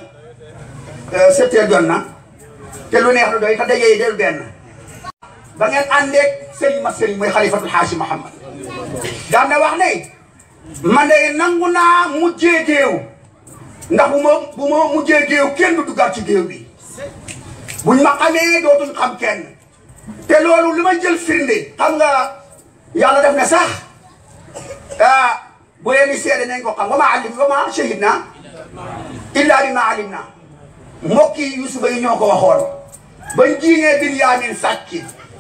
sept heures jot na te lu neex lu doy te dajee del benn ba ngeen àndeeg sëriñ ma sëriñ mooy xalifatul Haaji Muhammad daan na wax ne man de nangu naa mujjee géew ndax bu ma bu ma mujjee géew kenn du duggaat ci géew bi buñ ma xamee dootuñ xam kenn te loolu li ma jël firnde xam nga yàlla def na sax ah bu leen di seede nañ ko xam wa ma alim wa ma shahidna illa bi ma alimna mbokk yi Yuusufa yi ñoo ko waxoon bañ jiiñee Binyaamin sàcc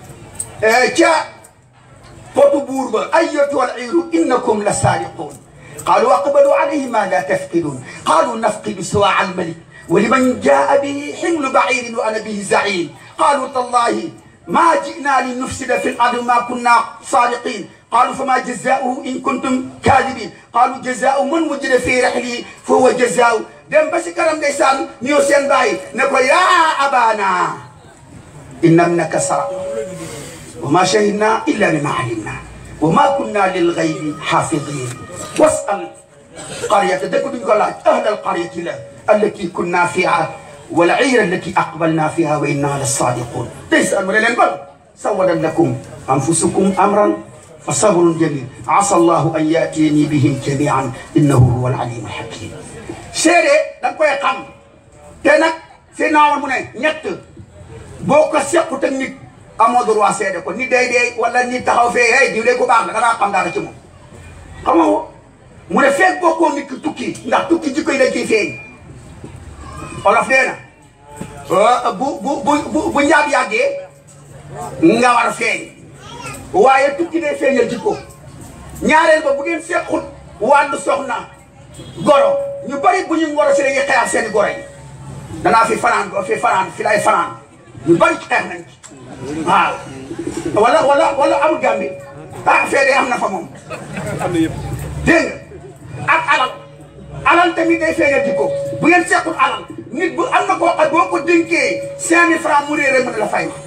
ca potu buur ba ayyatuhal iiru innakum la saariquun qaalu aqbalu alayhi ma la tafqidun qaalu nafqidu suwaa al malik wa liman jaa bihi himlu ba'iirin wa ana bihi za'iim qaalu tallahi ma ji'naa linufsida fi l-ardi ma kunna saariqiin قالوا فما جزاؤه إن كنتم كاذبين قالوا جزاء من وجد في رحله فهو جزاء dem ba si kanam ndeysaan ñëw seen baay ne ko yaa abaana inna ibnaka saraq wa ma shahidna illa bima alimna wa ma kunna lil ghaybi hafidin was'al qaryata dëkk duñ ko laaj ahla al qaryati la allati kunna fiha wal 'ayra allati aqbalna fiha wa inna la sadiqun ndeysaan mu ne leen bal sawadat lakum anfusukum amran fa sabrun jamil asa allahu an yatiyani bihim jami'an innahu huwa al alim al hakim seede da nga koy xam te nag si naawoon mu ne ñett boo ko sequt ak nit amoo droit seede ko nit day dee wala nit taxaw fee hey diw de ko baax la da ngaa xam dara ci moom xam nga mu ne feeg bokkoo nit ki tukki ndax tukki jikko yi dañ ciy feeñ olof nee na bu bu bu bu njaab yàggee nga war a feeñ waaye tukki day feeñal jikko ñaareel ba bu ngeen sequt wàllu soxna goro ñu bari bu ñu war a si dañuy xeex seen i goro yi danaa fi fanaan fi fanaan fi lay fanaan ñu bari xeex nañ ci waaw wala wala wala amul Gàmbi ah fee am na fa moom dégg nga ak alal alal tamit day feeñal jikko bu ngeen sequt alal nit bu am na koo xam boo ko dénkee cinq mille francs mu réeré mën la fay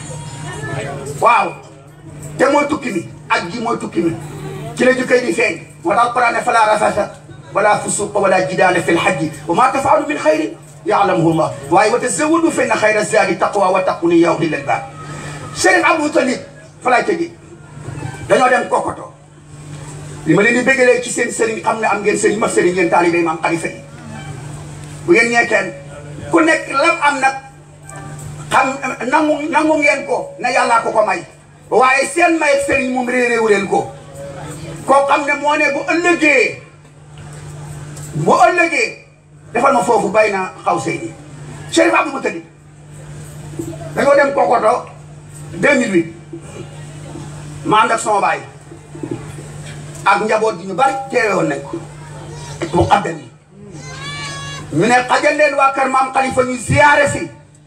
waaw te mooy tukki mi ak ji mooy tukki mi ci la jukkay di feeñ moo tax Alxuraan ne falaa rafasa wala fusuqa wala jidaala fi lhajji wa ma tafaalu min xayrin yaalamuhu llah waaye wa tazawwadu fa inna xayra zaadi taqwa wa taquni ya ulil albaab Chérif Abdou Talib fa laay tëjee dañoo dem Kokoto li ma leen di bégalee ci seen sëriñ xam ne am ngeen sëriñ ma sëriñ ngeen taalibe Maam Xalifa yi bu ngeen ñeekeen ku nekk lam am nag xam nangu nangu ngeen ko na yàllaa ko ko may waaye seen may sëriñ moom réeréewu leen ko koo xam ne moo ne bu ëllëgee bu ëllëgee defal ma foofu bay na xaw sey ni Chérif Abdou Talib dañoo dem Kokoto deux mille huit ma ànd ak sama baay ak njaboot gi ñu bari teewe woon nañ ko mu xaddam yi ñu ne xajal leen waa kër Maam Xalifa ñu ziyaare si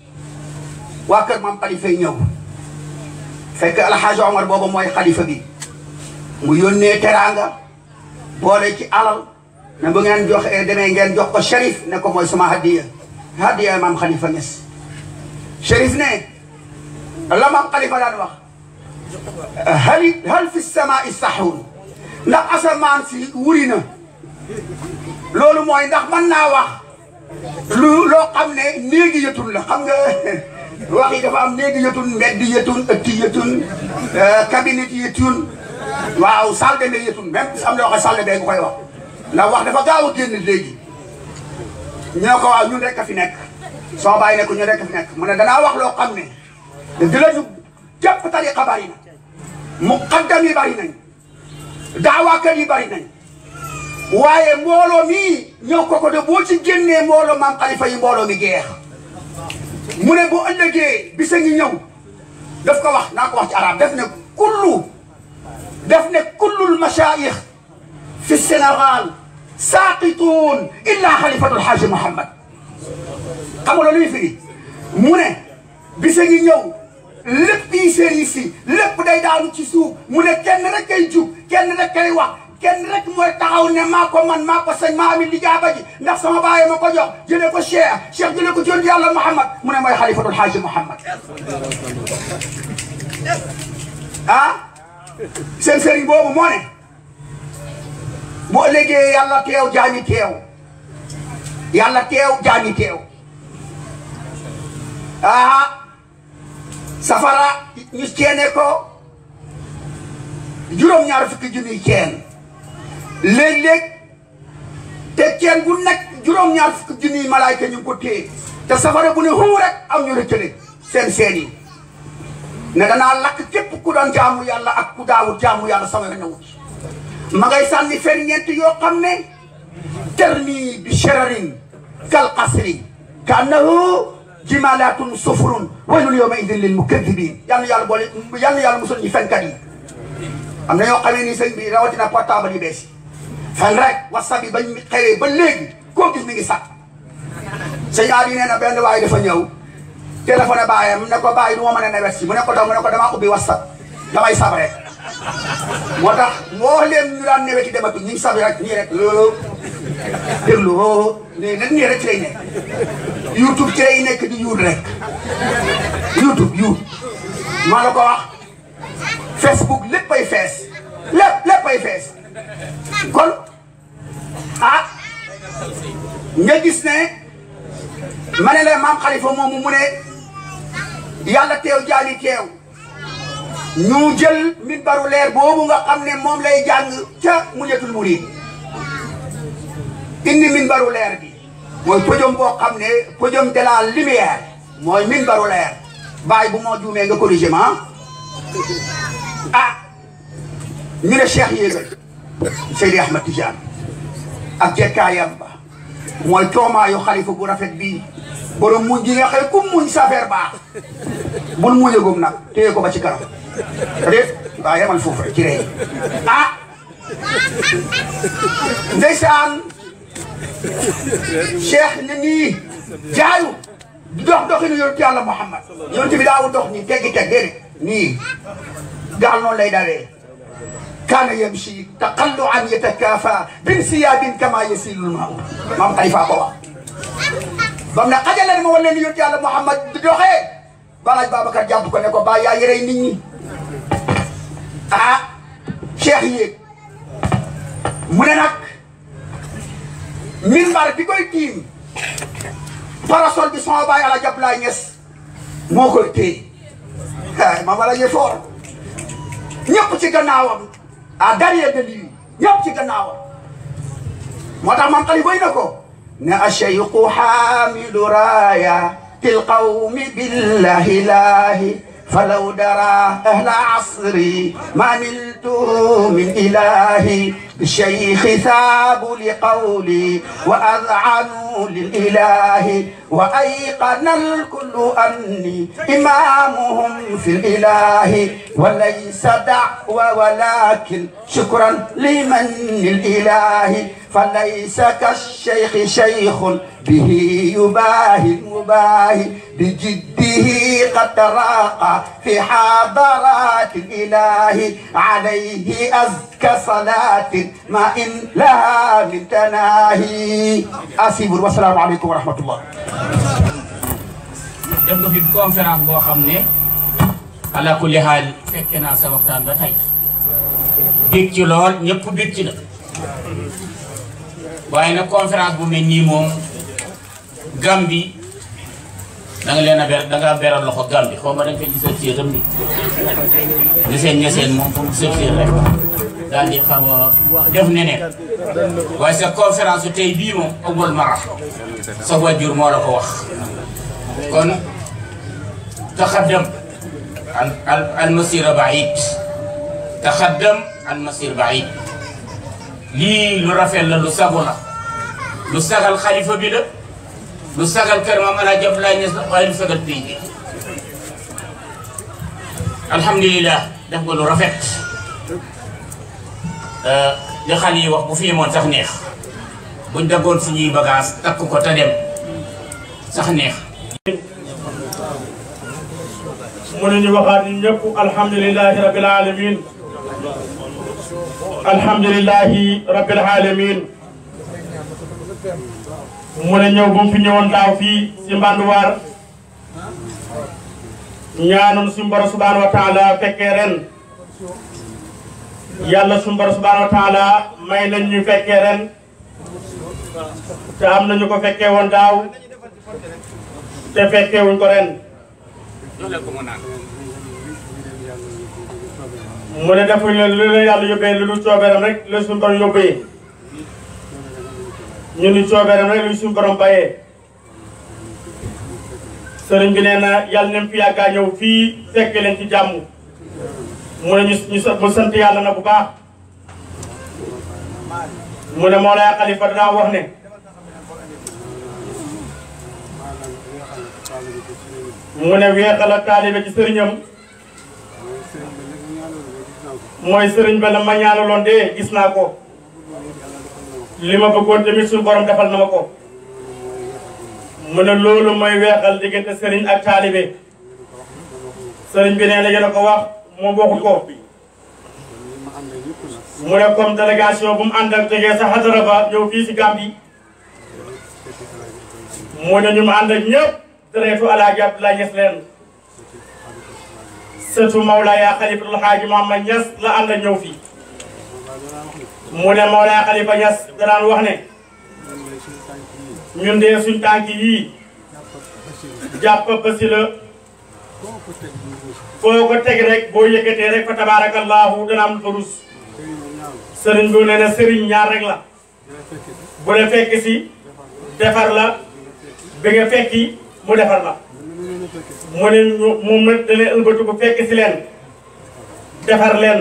waa kër Maam Xalifa yi ñëw fekk Alxaaji Omar booba mooy xalifa bi mu yónnee teraanga boole ci alal ne bu ngeen jox demee ngeen jox ko Chérif ne ko mooy sama hadiya hadiya Maam Xalifa Ñas Chérif ne la Maam Xalifa daan wax hal hal fi samaai saxuun ndax asamaan si wuri na loolu mooy ndax mën naa wax lu loo xam ne néegi yëtun la xam nga wax yi dafa am néegi yëtun mbeddi yëtun ëtti yëtun cabinet yëtun waaw salle de bain yëtun même am na wax salle de bain nga koy wax ndax wax dafa gaaw a génn léegi ñu ne ko waaw ñun rek a fi nekk soo bàyyi ne ko ñun rek a fi nekk mu ne danaa wax loo xam ne di la ñu jàpp tariqa bari na muqaddam yi bari nañ daawaakat yi bari nañ waaye mbooloo mi ñëw ko ko de boo ci génnee mbooloo Maam Xalifa yi mbooloo mi geex mu ne bu ëllëgee bisa ngi ñëw daf ko wax naa ko wax ci arab def ne kullu def ne kullul machaayix fi Sénégal saaqituun illa xalifatul Xaaji Muhammad xam nga loolu luy firi mu ne bisa ngi ñëw lépp yi sëriñ si lépp day daanu ci suuf mu ne kenn rek kay jug kenn rek kay wax kenn rek mooy taxaw ne maa ko man maa ko sañ maa ami lijaaba ji ndax sama baay ma ko jox jëlee ko Cheikh Cheikh jëlee ko ci yonent Yàlla Muhammad mu ne mooy xalifatul Xaaji Muhammad ah seen sëriñ boobu moo ne bu ëllëgee yàlla teew jaami teew yàlla teew jaami teew ah safara ñu ceene ko juróom-ñaar fukki junniy ceen léeg-léeg te ceen bu nekk juróom-ñaar fukki junniy malaayka ñu ngi ko téye te safara bu ne xuu rek am ñu rëccale seen seen yi ne danaa lakk képp ku doon jaamu yàlla ak ku daawut jaamu yàlla sama yoon newut ma ngay sànni ferñeent yoo xam ne termi bi shararin kal qasri kaannahu jimalatun sufrun waylun yawma idin lil mukaththibin yàlla yàlla boole yàlla yàlla musul ñi fenkat yi am na yoo xamee ni sëñ bi rawatina portable yi bees fen rek whatsapp yi bañ xewee ba léegi koo gis mi ngi sax sëñ aadi nee na benn waaye dafa ñëw téléphone baayam ne ko bàyyi du ma mën a nawet si mu ne ko daw mu ne ko damaa ubbi whatsapp damay sab rek moo tax moo leen ñu daan neweti dematu ñu ngi sabi rek nii rek loolu déglu oo nii nag nii rek ci lay nekk youtube ci lay nekk di yuut rek youtube yuut maa la ko wax facebook léppay fees lépp léppay fees kon ah nga gis ne ma ne la maam Khalifa moomu mu ne yàlla teew jaani teew ñu jël minbaru leer boobu nga xam ne moom lay jàng ca Munyatul Murid indi minbaru leer bi mooy podium boo xam ne podium de la lumière mooy minbaru leer bàyyi bu moo juumee nga corrigé ma ah ñu ne Cheikh yéegal Seydi Ahmad Tidiane ak jekkaayam ba mooy toomaayu xalifa bu rafet bii borom muñ ji nga xëy ku muñ safeer baax bul muñagum nag téye ko ba ci kanam déet waaw yemal foofu rek ci rey ah ndeysaan Cheikh ne nii jaayu di dox doxinu yonent yàlla Muhammad yonent bi daawu dox nii teggi teg déedéet nii gaal noonu lay dawee kaana yamshi taqallu'an yatakaafa bin siyaabin kama yasilul maa'u maam Khalifa ko wax bam ne xajale ma wala ni yonent yàlla Muhammad di doxee balaaj Babacar jàpp ko ne ko ba yaa yërey nit ñi ah Cheikh yéeg mu ne nag minbar bi koy tiim parasol bi sama baay ala jàpp laa ñes moo koy téye ah maam ala ñe foor ñëpp ci gannaawam à derrière de lui ñëpp ci gannaawam moo tax maam Khalifa na ko ne ash-shaykhu haamilu raaya til qawmi billahi laahi فلو درى أهل عصري ما نلت من إلهي الشيخ ثابوا لقولي وأذعنوا للإله وأيقن الكل أني إمامهم في الإله وليس دعوة ولكن شكرا لمن الإله فليس كالشيخ شيخ به يباهي المباهي بجده قد تراقى في حضرات الإله عليه أزكى صلاة ما إن لها من تناهي أسيب والسلام عليكم ورحمة الله. def nga fi conférence boo xam ne ala kulli haal fekke naa sa waxtaan ba tey bég ci lool ñëpp bég ci la waaye nag conférence bu mel nii moom Gambie da nga leen a ber da nga beral loxo Gambie xaw ma da nga fay gisal séetam bi di seen ñeseen moom pour gisal séet rek daal di xaw a def neneen waaye sa conférence su tey bii moom awwal mara sa wajur moo la ko wax kon taxaddam al al masir baid taxaddam al masir baid lii lu rafet la lu sagu la lu sagal xalifa bi la lu sagal kër Maam Alaaji Abdoulaye Niass la waaye lu sagal pays bi alhamdulilah def nga lu rafet li xale yi wax bu fi yemoon sax neex buñ daggoon suñuy bagage takk ko te dem sax neex mu ne ñu waxaat ñun ñëpp alhamdulilahi rabbil alamin alhamdulilahi rabbil alamin mu ne ñëw bu mu fi ñëwoon daaw fii si Mbanduwaar ñaanoon suñu borom subhanahu wa taala fekkee ren yàlla suñu borom subhanahu wa taala may nañ ñu fekkee ren te am nañu ko fekkee woon daaw te fekkee wuñ ko ren mu ne defuñ leen lu la yàlla yóbbee lu lu coobeeram rek lu suñu borom yóbbee ñu ni coobeeram rek lu suñu borom bayee sëriñ bi nee na yàlla nañ fi yàggaa ñëw fii fekke leen ci jàmm mu ne ñu ñu mu sant yàlla na bu baax mu ne Mawlaaya Khalifa danaa wax ne mu ne weexal ak taalibe ci sëriñam mooy sëriñ ba la ma ñaanaloon de gis naa ko li ma bëggoon tamit suñu borom defal na ma ko mu ne loolu mooy weexal diggante sëriñ ak taalibe sëriñ bi nee na yéen a ko wax moom waxut ko mu ne comme délégation bu mu ànd ak jógee sa xadara ba ñëw fii si Gambie mu ne ñu mu ànd ak ñëpp deretu Alaaji Abdoulaye Niass leen sëtu Mawlaaya Xalifatul Xaaji Muhammad Niass la ànd ak ñëw fii mu ne Mawlaaya Xalifa Niass danaan wax ne ñun de suñ tànk yii jàpp basi la foo ko teg rek boo yëkkatee rek fa tabaarakallaahu dana am farus sëriñ bu ne na sëriñ ñaar rek la bu ne fekk si defar la bi nga fekki mu defar la mu ne moom nag da leen ëlbatu ko fekk si leen defar leen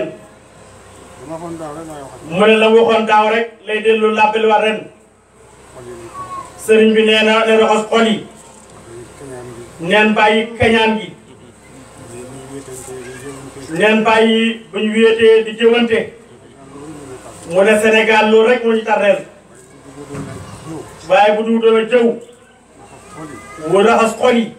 mu ne la waxoon daaw rek lay dellu làbbali war ren sëriñ bi nee na ne raxas xol yi neen bàyyi kañaan gi neen bàyyi bu ñu wéetee di jëwante mu ne Sénégal loolu rek moo ñu tardeel waaye bu du doon a jëw mu raxas xol yi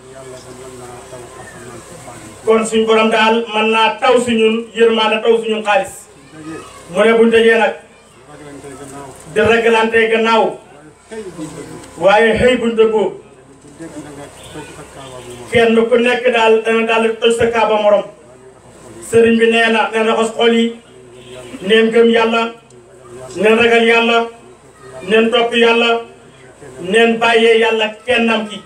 kon suñ borom daal mën naa taw si ñun yërmaande taw si ñun xaalis mu ne buñ dajee nag di ragalante gannaaw waaye xëy buñ dëggoo kenn ku nekk daal dana daal toj sa kaaba morom sëriñ bi nee na neen raxas xol yi neen gëm yàlla neen ragal yàlla neen topp yàlla neen bàyyee yàlla kennam ki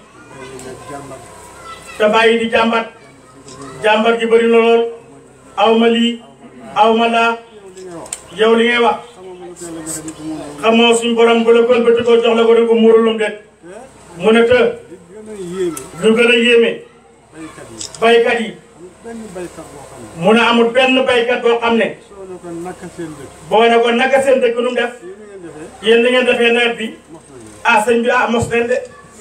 te bàyyi di jàmbat jàmbat gi bëri na lool aw ma lii aw ma laa yow li ngay wax xamoo suñ borom bu la kon bëti ko jox la ko ne ko muurulum de mu ne te lu gën a yéeme baykat yi mu ne amul benn baykat boo xam ne boo ne ko naka seen dëkk nu mu def yéen li ngeen defee nawet bi ah sëñ bi ah mos leen de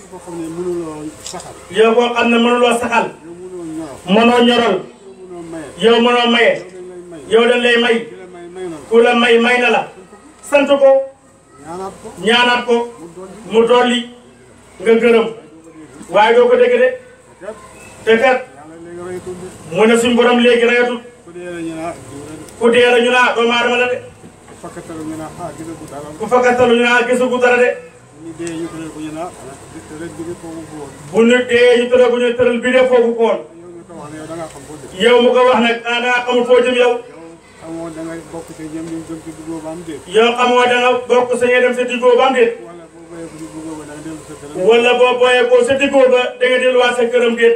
yow boo xam ne mënuloo saxal mënoo ñoral yow mënoo maye yow dañ lay may ku la may may na la sant ko ñaanaat ko mu dolli nga gërëm waaye doo ko dégg de te kat mu ne suñ borom léegi rayatul ku dee la ñu naa doomu aadama la de ku fakkatalu ñu naa gisagu dara de bu ñu dee ñu tëral bu ñu tëral bi de foofu koon yow mu ko wax nag ah da nga xamul foo jëm yow yow xamoo da nga bokk sa ñee dem sa diggoo ba am déet wala boo booyee ko sa diggoo ba da nga delluwaat sa këram déet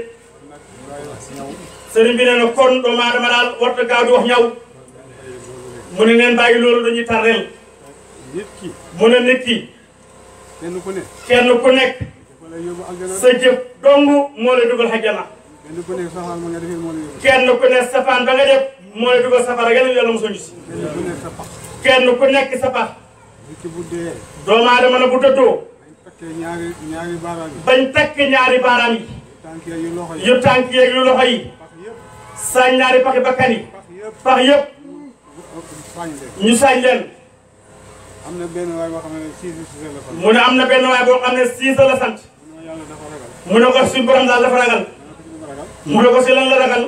sëriñ bi nee na kon doomu aadama daal warta gaaw di wax ñaw mu ne neen bàyyi loolu dañuy tardeel mu ne nit ki kenn ku nekk sa jëf dong moo lay dugal xajjana kenn ku nekk safaan ba nga def moo lay dugal safara yàlla yàlla mosoo ñu si kenn ku nekk sa pax doomu aadama na bu dëddoo bañ takk ñaari baaraam yi yu tànk yeeg yu loxo yi sañ ñaari paxi bakkan yi pax yëpp ñu sañ leen am na benn waay boo xam ne Siise Siise la sant. mu ne am na benn waay boo xam ne Siise la sant. mu ne ko suñu borom daal dafa ragal. mu ne ko si lan la ragal.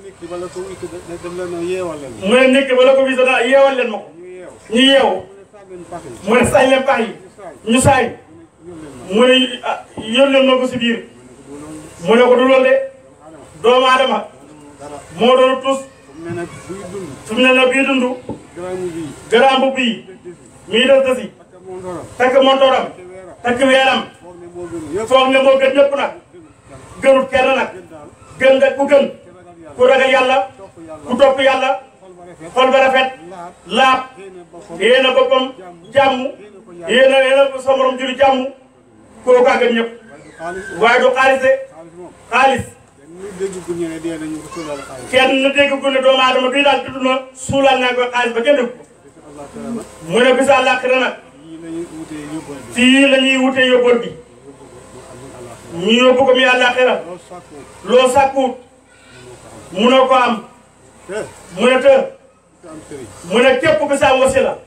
mu ne nit ki bala ko wis dana yeewal leen ma ko. ñu yeewu. mu ne sañ leen pax yi. ñu sañ. mu ne yónni leen ma ko si biir. mu ne ko du loolu de. doomu aadama. moo doon tus. fu mu ne nag bii dund. garaam bu bii. mii def dasi. takk montooram. takk weeram. foog ne moo gën ñëpp nag. gënut kenn nag. gën nga ku gën. ku ragal yàlla. ku topp yàlla. xol ba rafet. laab. yéena boppam jàmm. yéena yéena sa morom juri jàmm. kooku a gën ñëpp. waaye du xaalis de. xaalis. kenn dégg gu ne doomu aadama bii daal tudd na suulal naa ko xaalis ba kenn dégg ko. mu ne bisa àllaaxira nag fii la ñuy wutee yóbbal bi ñu yóbbu ko mi àllaaxira loo sàkku loo sàkkuut munoo ko am te mu ne te te am sëriñ mu ne képp ku sa am wasila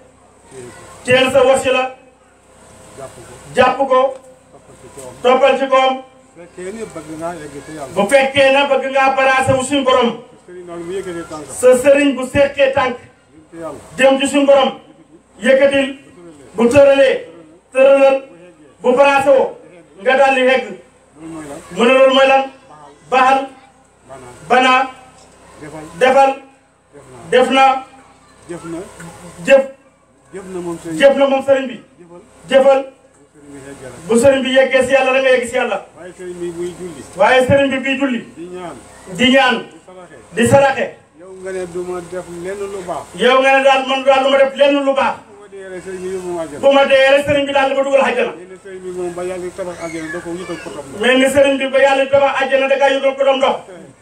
teel sa wasila jàpp ko jàpp ko toppal ci kawam toppal ci koom fekkee ni bëgg ngaa yegg ci yàlla bu fekkee na bëgg ngaa baraase wu suñu borom sëriñ noonu mu yëkkatee tànkam sa sëriñ bu seqee tànk jëm ci yàlla dem ci suñu borom yëkkatil bu tëralee tëralal bu baraase woo nga daal di hegg loolu mooy lan mu ne loolu mooy lan baxal maanaam banaa defal defal def naa def na jëf na jëf jëf na moom sëriñ jëf na moom sëriñ bi jëfal jëfal sëriñ bi yegg la bu sëriñ bi yeggee si yàlla da nga yegg si yàlla waaye sëriñ bi muy julli waaye sëriñ bi bii julli di ñaan di ñaan di saraxe di saraxe yow nga ne du ma def lenn lu baax yow nga ne daal man daal lu ma def lenn lu baax bu ma dee rek sëriñ bi yóbbu ma àjjana bu ma dee rek sëriñ bi daal di ma dugal àjjana léegi nag sëriñ bi moom ba yàlla tabax àjjana da ko wutal potam ndox mel ni sëriñ bi ba yàlla tabax àjjana da ngaa yóbbu ko doon ndox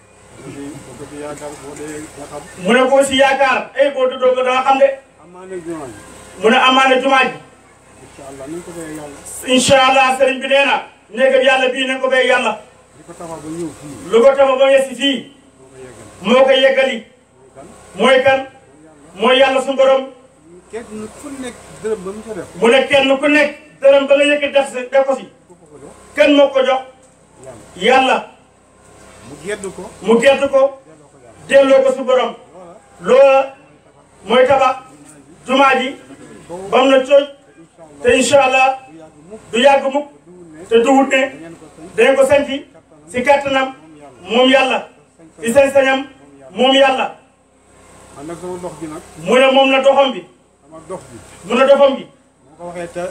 boo ko ci yaakaar boo dee nga xam mu ne ko si yaakaar ay boo tuddoo ko danga xam de amaana jumaa ji mu ne amaana jumaa ji incha allah nañ ko bee yàlla incha allah sëriñ bi nee na néegam yàlla bii nañ ko bay yàlla li ko tabax ba ñëw fii lu ko tabax ba yegsi fii moo ko yeggal moo ko yeggali kan mooy kan mooy yàlla suñu borom kenn ku nekk dërëm ba mu ca def mu ne kenn ku nekk dërëm ba nga yëkki def si def ko si ku ko ko jox kenn moo ko jox yàlla yàlla mu gedd ko mu gert ko delloo ko su borom loola mooy tabax jumaa ji ba mu na cooj te incha allah du yàgg mukk te duwut ne dañ ko santi si kàttanam moom yàlla si sañ-sañam moom yàlla man nag sama dox bi nag mu ne moom na doxam bi sama dox bi mu ne doxam bi moo ko waxee te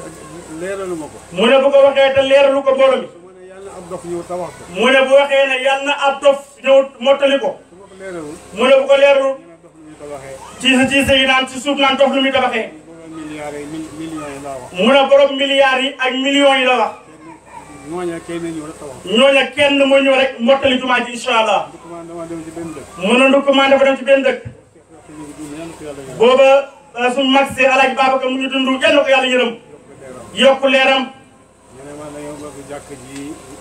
leeralu ma ko mu ne bu ko waxee te leeralu ko mbooloo mi su ma ne yàlla ab dox ñëw tabax ko mu ne bu waxee ne yàlla na ab dof ñëw mottali ko su ma ko leeralul mu ne bu ko leeralul ñu ne dox lu ñuy tabaxee ciise ciise yi naan ci suuf naan dof lu muy tabaxee borom milliards yi mil- millions yi laa wax mu ne borom milliards yi ak millions yi la wax ñooña kay na ñëw rek tabax ñooña kenn moo ñëw rek mottali jumaa ji incha allah du commande dama dem ci benn dëkk mu ne ndukk maa dafa dem ci benn dëkk te ñu ngi dund yàlla ko yàlla yërëm booba suñu mag si alaaj Babacar mu ngi dund yal na ko yàlla yërëm yokku leeram ñu ne ma dañoo bëgg jàkk ji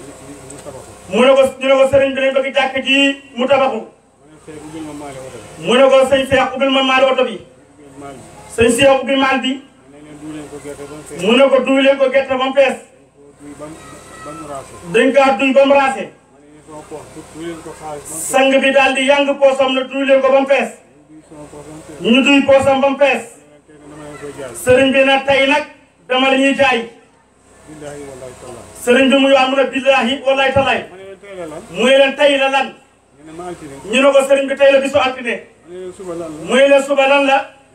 mu tabaxu mu ne ko ñu ne ko sëriñ bi nañ bëgg jàkk ji mu tabaxu ma ne fee ubbil ma maale oto bi mu ne ko sëñ Seex ubbil ma maali oto bi ubbil maal bi sëñ Seex ubbil maal bi ma ne leen du leen ko gerte ba mu fees mu ne ko duy leen ko gerte ba mu fees ko duy ba mu ba mu raase dañ kaa duy ba mu raase ma ne leen sama poos duy leen ko xaalis ba mu fees sang bi daal di yang poosam na duy leen ko ba mu fees duy sama poos ba mu fees ñu duy poosam ba mu fees tey ne dama leen koy jaay sëriñ bi na tey nag dama la ñuy jaay billahi wallahi taala sëriñ bi muy wax mu ne billaahi wallahi talaay ma ne leen tey la lan muy leen tey la lan ñu ne ma altine ñu ne ko sëriñ bi tey la bisu altine ma ne leen suba lan la muy leen suba lan la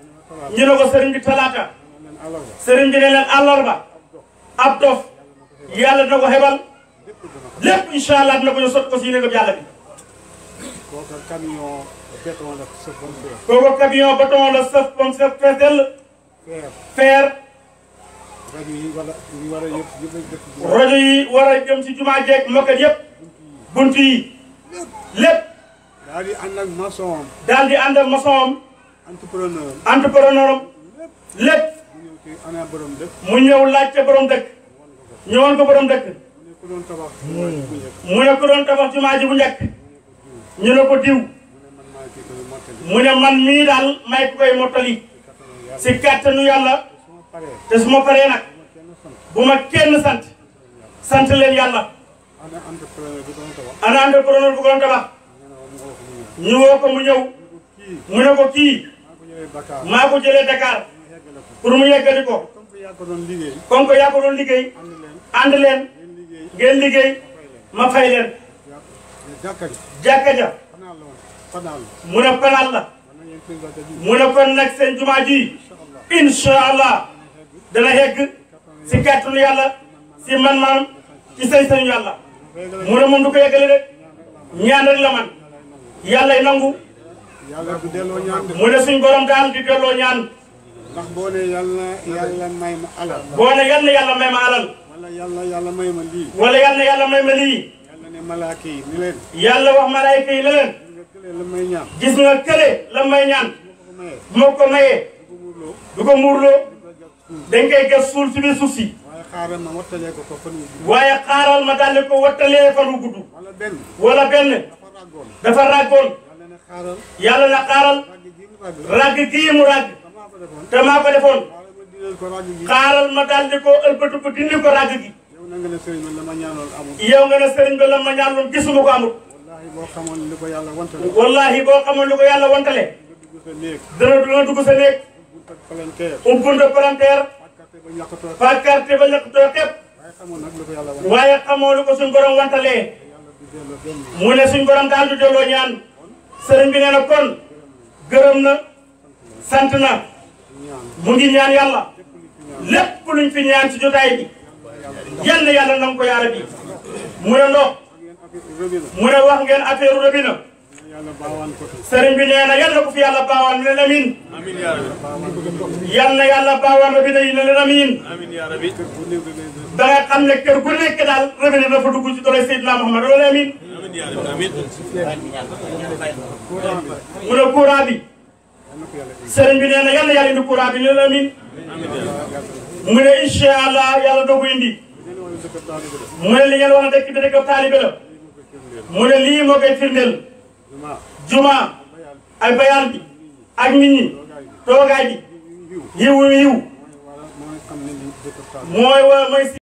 ñu ne ma talaata ñu ne ko sëriñ bi talaata ma ne leen àllarba sëriñ bi ne leen àllarba ab dof yàlla dina ko xebal lépp incha allah dina ko ñu sot ko si néegam yàlla bi kooka camion béton la sa bon feer kooku camion bâton la sëf comme sëf fees dell feer feer rajo yi wala yi war a yëpp yëpp a dëkk bi rajo yi war a jëm si jumaa jeeg mokkat yëpp bunt yi lépp daal di ànd ak maçon daal di ànd ak maçon am entrepreneur entrepreneur am lépp mu ñëw ci ana borom dëkk mu ñëw laajte borom dëkk ñëwoon ko borom dëkk mu ne ku doon tabax bu njëkk mu ne ku doon tabax jumaa ji bu njëkk ñu ne ko diw mu ne man maa ci koy mottali mu ne man mii daal may ku koy mottali si kàttanu yàlla su ma paree te su ma paree nag kenn sant bu ma kenn sant sant leen yàlla ana entrepreneur bi doon tabax ana entrepreneur bu ko doon tabax ñu ne ma mu wax mu ñëw ñu woo ko mu ñëw kii mu ne ko kii maa ko jëlee Dakar maa ko jëlee Dakar mu yeggale ko pour mu yeggali ko comme que yaa ko doon liggéey comme que yaa ko doon liggéey ànd leen ànd leen ngeen liggéey ngeen liggéey ma fay leen yaa jàkka ji jàkka ja fanaan la woon fanaan la mu ne panaal la man na ngeen seen jàkka ji mu ne kon nag seen jumaa ji incha allah dana yegg si kàttanu yàlla si man-manam ci sañ-sañu yàlla mu ne moom du ko yeggale de ñaan rek la man yàllay nangu yàlla du delloo ñaan de mu ne suñ borom daal di delloo ñaan ndax boo ne yàlla yàlla may ma alal boo ne yal na yàlla may ma alal wala yàlla yàlla may ma lii wala yal na yàlla may ma lii yàlla ne malaaka yi ni leen yàlla wax malaayka yi la leen nga këlee la may ñaan gis nga kële la may ñaan ko ko mayee bu ma ko mayee du ko muurloo du ko muurloo du ko jàpp suuf dañ koy gas suul si biir suuf si waaye xaaral ma wattalee ko ko fan wu gudd. waaye xaaral ma daal di ko wattalee fan wu gudd. wala benn. wala benn. dafa ràggoon. dafa ràggoon. yàlla na xaaral. yàlla na xaaral. ràgg gii mu ràgg. te maa ko defoon. xaaral ma daal di ko ëlbatu ko dindi ko ràgg gi. yow na nga ne sëriñ bi la ma ñaanoon amul. yow nga ne sëriñ bi la ma ñaanoon gisuma ko amul. wallaahi boo xamoon li ko yàlla wantale. wallaahi boo xamoon li ko yàlla wantale. nga dugg sa néeg. dana dana dugg sa néeg. bunta palanteer. ubbunta palanteer. fàkkarte ba ñàkkatoo. fàkkarte ba ñàkkatoo xepp. waaye xamoon nag li ko yàlla wantale. waaye xamoo lu ko suñ borom wantalee. yàlla du delloo benn. mu ne suñ borom daal du delloo ñaan. sëriñ bi nee na kon gërëm na sant na mu ngi ñaan yàlla lépp luñ fi ñaan ci jotaay bi yal na yàlla nangu ko yaara bi mu ne ndox mu ne wax ngeen affaire robinet sëriñ bi nee na yal na ko fi yàlla baawaan ne leen amiin yal na yàlla baawaan robinet yi ne leen amiin da nga xam ne kër gu nekk daal robinet dafa dugg ci doole Seydina Muhammad loolu amiin mu ne courant bi sëriñ bi nee na yal na yàlla indi courant bi ne leen amiin mu ne incha allah yàlla doo ko indi mu ne li ngeen wax dëkk bi dëkk taalibe la mu ne lii moo koy firndeel juma ak bayaan bi ak nit ñi toogaay bi yiw yiw mooy wa mooy